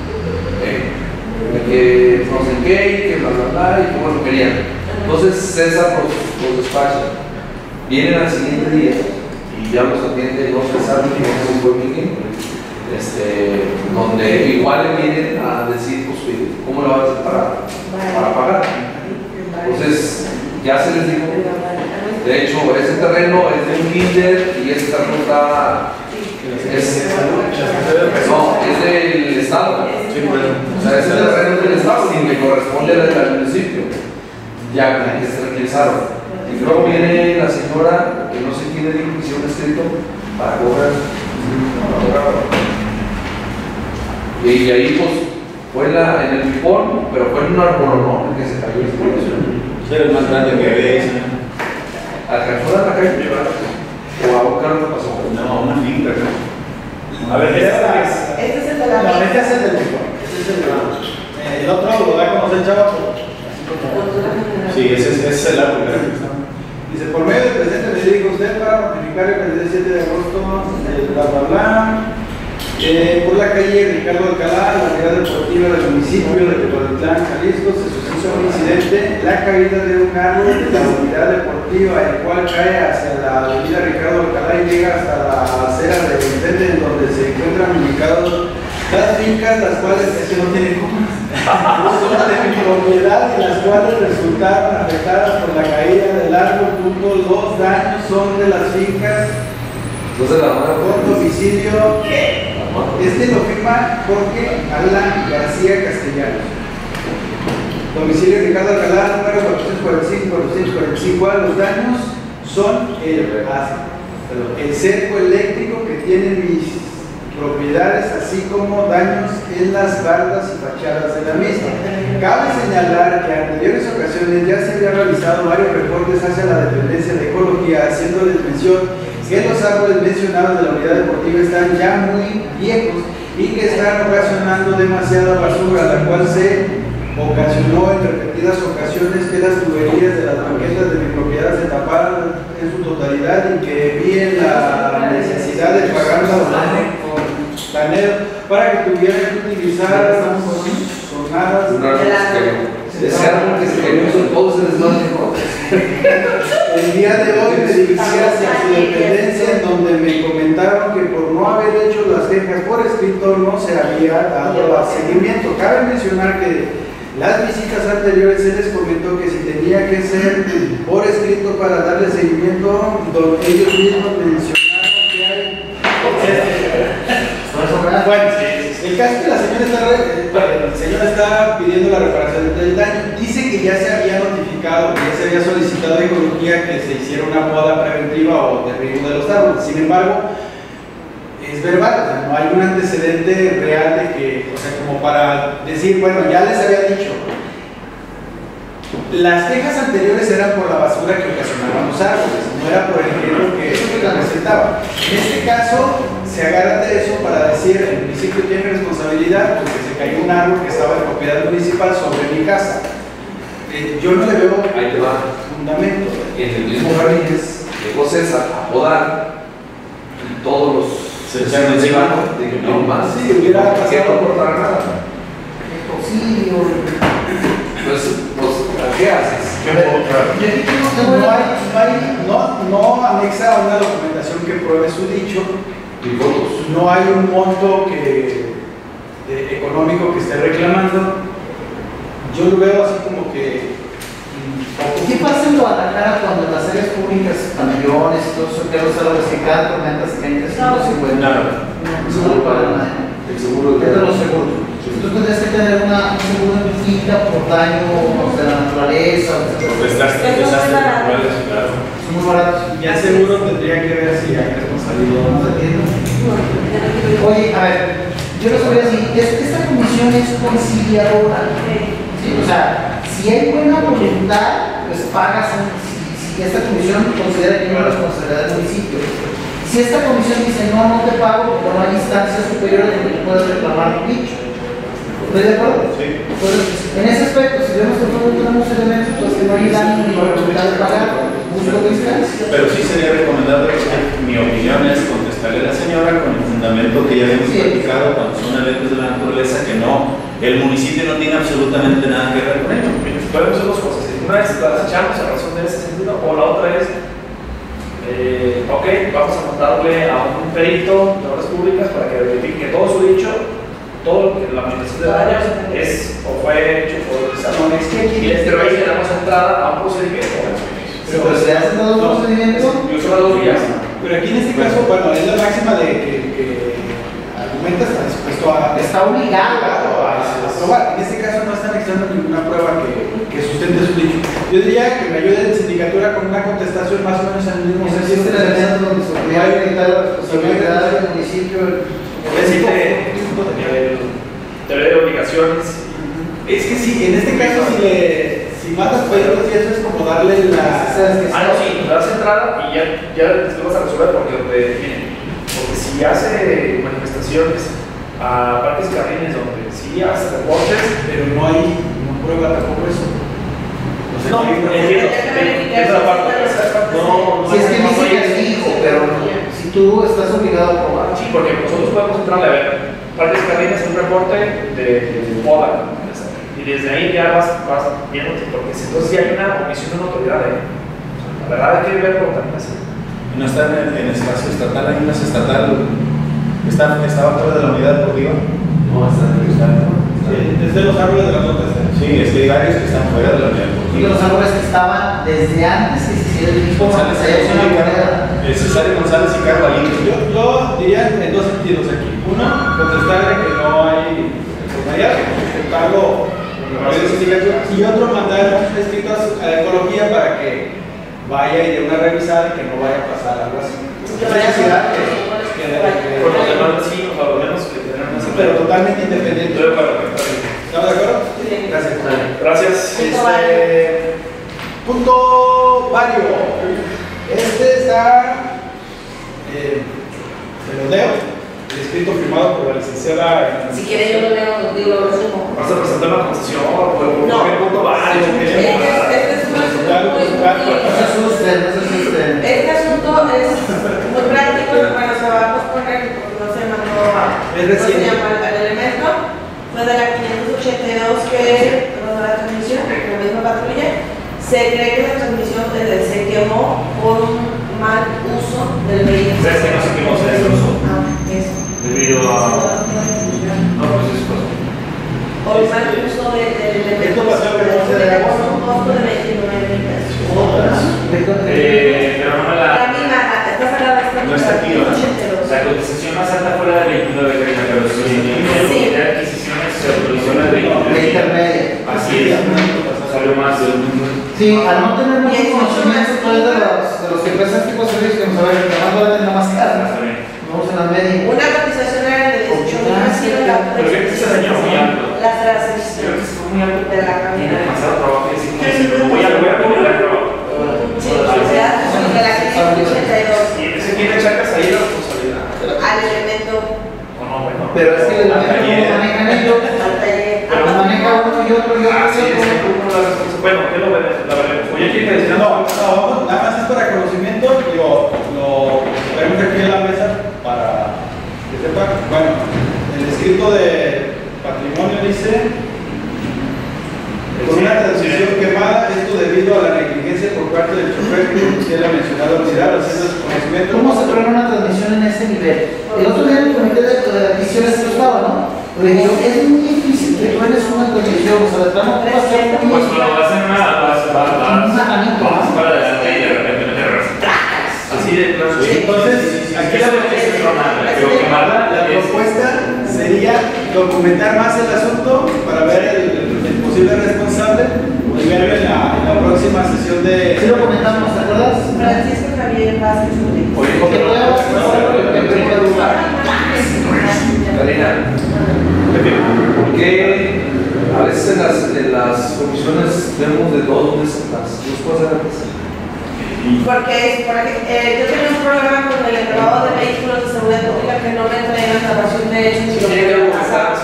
Que no sé qué, y que bla bla bla, y que bueno querían. Entonces César los, los despacha. Vienen al siguiente día y ya los atiende dos César y un buen Miguel, este, donde igual le vienen a decir, pues, ¿cómo lo vas a hacer para, para pagar? Entonces, ya se les dijo, de hecho, ese terreno es de un kinder y ese terreno está, es, no, es del Estado. O sea, ese terreno es del Estado y me corresponde al municipio. Ya que se tranquilizaron. Y luego viene la señora, que no sé quién le dijo que hiciera un escrito para cobrar. Y ahí pues fue la, en el pipón, pero fue en un árbol, ¿no? Que se cayó el explotación. Era el más grande que veis. ¿Alcanzó a la calle? ¿O a Boca no pasó? No, una finca. A ver, Este es el de la No, finca. este es el del pipón. Este es el del eh, el otro lo da a conocer Chava, así como. Sí, ese es, ese es el árbol. Dice, por medio del presente le digo a usted para notificar el siete de agosto, eh, bla bla bla, eh, por la calle Ricardo Alcalá, la unidad deportiva del municipio de Tepoztlán, Jalisco, se suscitó un incidente, la caída de un árbol de la unidad deportiva, el cual cae hacia la avenida Ricardo Alcalá y llega hasta la acera de enfrente, en donde se encuentran ubicados las fincas, las cuales es que no tienen comas, son de mi propiedad y las cuales resultaron afectadas por la caída del árbol. Punto, los daños son de las fincas. Entonces la mano por domicilio. Este lo firma Jorge Alan García Castellanos. Domicilio Ricardo Alcalá, número cuatrocientos cuarenta y cinco, cuatrocientos cuarenta y cinco. Los daños son el, el cerco eléctrico que tiene mis propiedades, así como daños en las bardas y fachadas de la misma. Cabe señalar que en anteriores ocasiones ya se había realizado varios reportes hacia la dependencia de ecología, haciéndoles mención que los árboles mencionados de la unidad deportiva están ya muy viejos y que están ocasionando demasiada basura, la cual se ocasionó en repetidas ocasiones que las tuberías de las banquetas de mi propiedad se taparan en su totalidad y que vi en la necesidad de pagar la planero para que tuvieran que utilizar jornadas ese árbol que se cayó son todos se desmadre. El día de hoy me dirigí hacia su dependencia, en donde me comentaron que por no haber hecho las quejas por escrito no se había dado seguimiento. Cabe mencionar que las visitas anteriores se les comentó que si tenía que ser por escrito para darle seguimiento, donde ellos mismos mencionaron que hay. Bueno, el caso es que la señora está, el señor está pidiendo la reparación del daño. Dice que ya se había notificado, que ya se había solicitado a ecología que se hiciera una poda preventiva o derribo de los árboles. Sin embargo, es verbal, o sea, no hay un antecedente real de que, o sea, como para decir, bueno, ya les había dicho. Las quejas anteriores eran por la basura que ocasionaban los árboles, no era por el riesgo que representaba. En este caso, se agarra de eso para decir, el municipio tiene responsabilidad porque se cayó un árbol que estaba en propiedad municipal sobre mi casa. Eh, yo no le veo ahí te va. fundamento. En el mismo Ramírez llegó César a podar y todos los se echaron encima de que no más. Sí, hubiera ¿Por qué no aportar nada? Pues, pues, ¿qué haces? No, no, hay, no, hay, no, no anexa una documentación que pruebe su dicho. No hay un monto que, de, económico que esté reclamando. Yo lo veo así como que. ¿Qué pasa en Guadalajara cuando en las áreas públicas, camiones, todos esos los árboles que cada tormenta se caen trescientos cincuenta? No, no para nada. El seguro es de los seguros. Tú tendrías que tener una, un seguro en finca por daños de la naturaleza. Por desastres naturales, claro. Son muy baratos. Ya seguro tendría que ver si hay responsabilidad. No entiendo. Oye, a ver, yo les voy a decir, esta comisión es conciliadora. ¿Sí? O sea, si hay buena voluntad, pues pagas un, si, si esta comisión considera que hay una responsabilidad del municipio. Si esta comisión dice no, no te pago, porque no hay instancias superiores donde tú puedes reclamar un dicho. ¿Estoy de acuerdo? Sí. Entonces, en ese aspecto, si vemos que no tenemos elementos, pues que no hay daño ni voluntad de pagar, busco de instancia. Pero sí sería recomendable, mi opinión es contestarle a la señora con el fundamento que ya habíamos Sí. platicado cuando son eventos de la naturaleza que no, el municipio no tiene absolutamente nada que ver con ello. Podemos hacer dos cosas. Una es las echamos a razón de ese sentido, o la otra es, eh, ok, vamos a mandarle a un perito de obras públicas para que verifique que todo su dicho, todo lo que la administración de daños es o fue hecho por el salón. No, es que aquí- Y pero ahí le damos entrada a un procedimiento. Pero pues se hace todo un procedimiento. Incluso a dos días. Pero aquí en este caso, bueno, es la máxima de que, que argumenta está dispuesto a... Está obligado. a, a probar. En este caso no están necesitando ninguna prueba que, que sustente su dicho. Yo diría que me ayude en sindicatura con una contestación más o menos en el mismo No sentido. existe el elemento donde se podría evitar la responsabilidad del municipio. Existe el teoría de obligaciones. Es que sí, en este caso si le si matas perros y eso es como darle la... Ah, no, sí, le das entrada y ya, ya después vas a resolver porque, miren, porque si hace manifestaciones a parques y jardines donde sí hace reportes, Pero no hay, no prueba tampoco eso. O sea, no, hay una- entiendo, esa parte, esa parte, no, no, Si es que no, dice no, que es fijo, pero si tú estás obligado a probar. sí, porque nosotros podemos entrarle a ver, parques y jardines un reporte de, de poda, y desde ahí ya vas, vas viendo, porque si entonces sí hay una omisión de una autoridad, ¿eh? La verdad hay que ver por también así. No está en el, en el espacio estatal, hay unas estatal, está, estaba fuera de la unidad deportiva. No, está en el estado. Sí, es de los árboles de las notas. Sí, es que hay varios que están fuera de la unidad Y deportiva. los árboles que estaban desde antes que se hiciera el mismo, González, se haya hecho una moneda. eh, Cesario González y Carlos Alín. Yo, yo diría en dos sentidos aquí. Uno, contestarle que no hay formalidad, sustentarlo por la mayoría de sindicatura. Y otro, mandar un escrito a la ecología para que vaya y dé una revisada y que no vaya a pasar algo así. Que Esa vaya a necesidad pasar. que- que- que- Por los demás sí, o por lo menos que tener una pero totalmente independiente. Estoy de acuerdo, está bien. ¿Estamos de acuerdo? Sí. Gracias. Gracias. Este, punto vario. Este está, eh, se lo leo, el escrito firmado por la licenciada. Si quiere yo lo leo, digo, lo resumo. ¿Vas a presentar una concesión o por No. qué punto válido? Este es, este es un asunto muy, No muy- se asusten, no se asusten. Este asunto es muy práctico, bueno, se va a posponer porque no se mandó a, Es no se reciente. llamó al al elemento. Fue de la quinientos ochenta y dos que rodó la transmisión, la misma patrulla. Se cree que la transmisión eh, se quemó por un mal uso del vehículo. ¿Sabes que no se quemó, se destrozó? Ah, eso. Debido a. No, pues eso pasó. Por un mal uso de- del elemento. Esto pasó en el once de Le agosto. costó un costo de veintinueve mil pesos. Eh, pero no La la. misma, está sacada esta No está aquí, ¿verdad? ochenta y dos. La cotización más alta fue la de veintinueve, Karina, pero si en el Sí. de adquisiciones se autorizó la de La veintinueve. intermedia. Así es, salió más de un. Sí, al no tener mucho conocimiento pues, de los, de los que prestan este tipo de servicios que nos saben que más vale la más cara. Vamos en la media. Una cotización era de dieciocho mil vecinos, la otra Pero fíjate que ese señor muy alto. las Creo que transmisiones se fue muy alto. de la Tiene camioneta. demasiado trabajo y así como dice, voy a voy a poner la trabajo. Sí, o sea, de la quinientos ochenta y dos Y ese quiere echar ahí la responsabilidad. al elemento O no, bueno. Pero es que el elemento lo manejan ellos. al taller. Pero lo maneja uno y otro y otro Ah, sí, y es que otro. uno la responsabilidad. Bueno, ¿qué lo veremos? La veremos. Oye, ¿quién te decía? No, no, vamos, nada más es para conocimiento y lo, lo ponemos aquí en la mesa para que sepan. Bueno, el escrito de patrimonio dice: con una transmisión quemada, esto debido a la negligencia por parte del chofer que conducía la mencionada unidad, haciendo su conocimiento. ¿Cómo se truena una transmisión en ese nivel? El otro día en el comité de, de adquisiciones que estaba, ¿no? Le digo, es muy difícil que truenes una transmisión, o sea, de plano tú vas a hacer muy Pues cuando vas en una, vas, vas, vas, vas para adelante y de repente no te regresas. Así de claro. Entonces, aquí la, Pero quemarla la propuesta sería documentar más el asunto para ver el, el posible responsable y verlo en la, en la próxima sesión de... Sí lo comentamos, ¿te acuerdas? Francisco Javier Vázquez Rodríguez. Oye, Porque pero- todavía vamos a hacer en primer lugar. Karina, ¿por qué a veces en las, en las comisiones vemos de dos veces las dos cosas? Porque es, por ejemplo, eh, yo tenía un problema con el encargado de vehículos de seguridad pública que no me traía la narración de hechos y lo que me pasaba.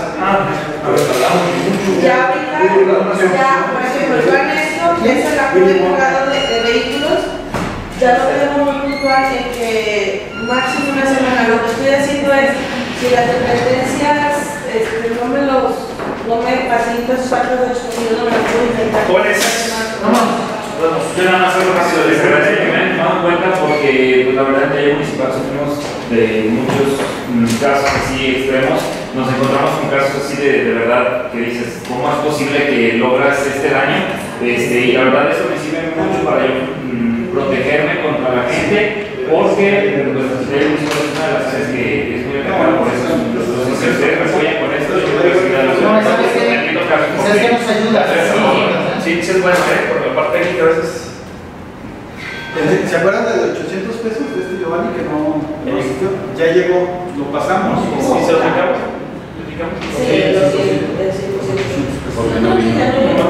Ya ahorita, ya, por ejemplo, el plan esto, que es el apoyo encargado de, de vehículos, ya lo tenemos muy puntual en que máximo una semana. Lo que estoy haciendo es, si las dependencias este, no me los, no me facilitan sus actos de hechos, yo no me las puedo intentar. ¿Cuál es? Yo nada más algo rápido, les agradezco que me han tomado en cuenta porque pues, la verdad en Taller Municipal sufrimos de muchos mm, casos así extremos. Nos encontramos con casos así de, de verdad que dices, ¿cómo es posible que logras este daño? Este, y la verdad eso me sirve mucho para yo mm, protegerme contra la gente porque pues, Taller Municipal es una de las áreas que es muy afectada por eso. Entonces, si ustedes me apoyan con esto, yo creo que sí, la No, ¿sabes qué? ¿Sabes qué nos ayuda? Sí, sí es bueno, ¿eh? Por la parte técnica a veces. ¿Se acuerdan de ochocientos pesos de este Giovanni que no, no existió? Ya llegó, lo pasamos. Sí, se lo aplicamos. Sí, lo siento, sí, sí, sí. Porque no vino.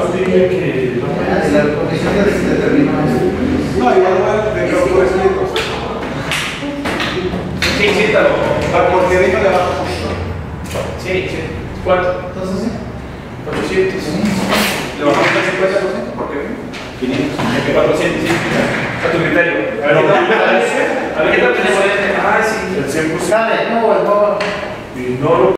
La condición que se determina. No, igual voy a creo por escrito. Sí, sí, te lo. Porque déjale abajo. Sí, sí. ¿Cuánto? Entonces, sí. ochocientos. Le bajamos el cincuenta por ciento porque quinientos. cuatrocientos, sí. A tu criterio. A ver, ¿qué tal tenemos? Ah, sí. El cien por ciento. Dale, no, el favor. Y no lo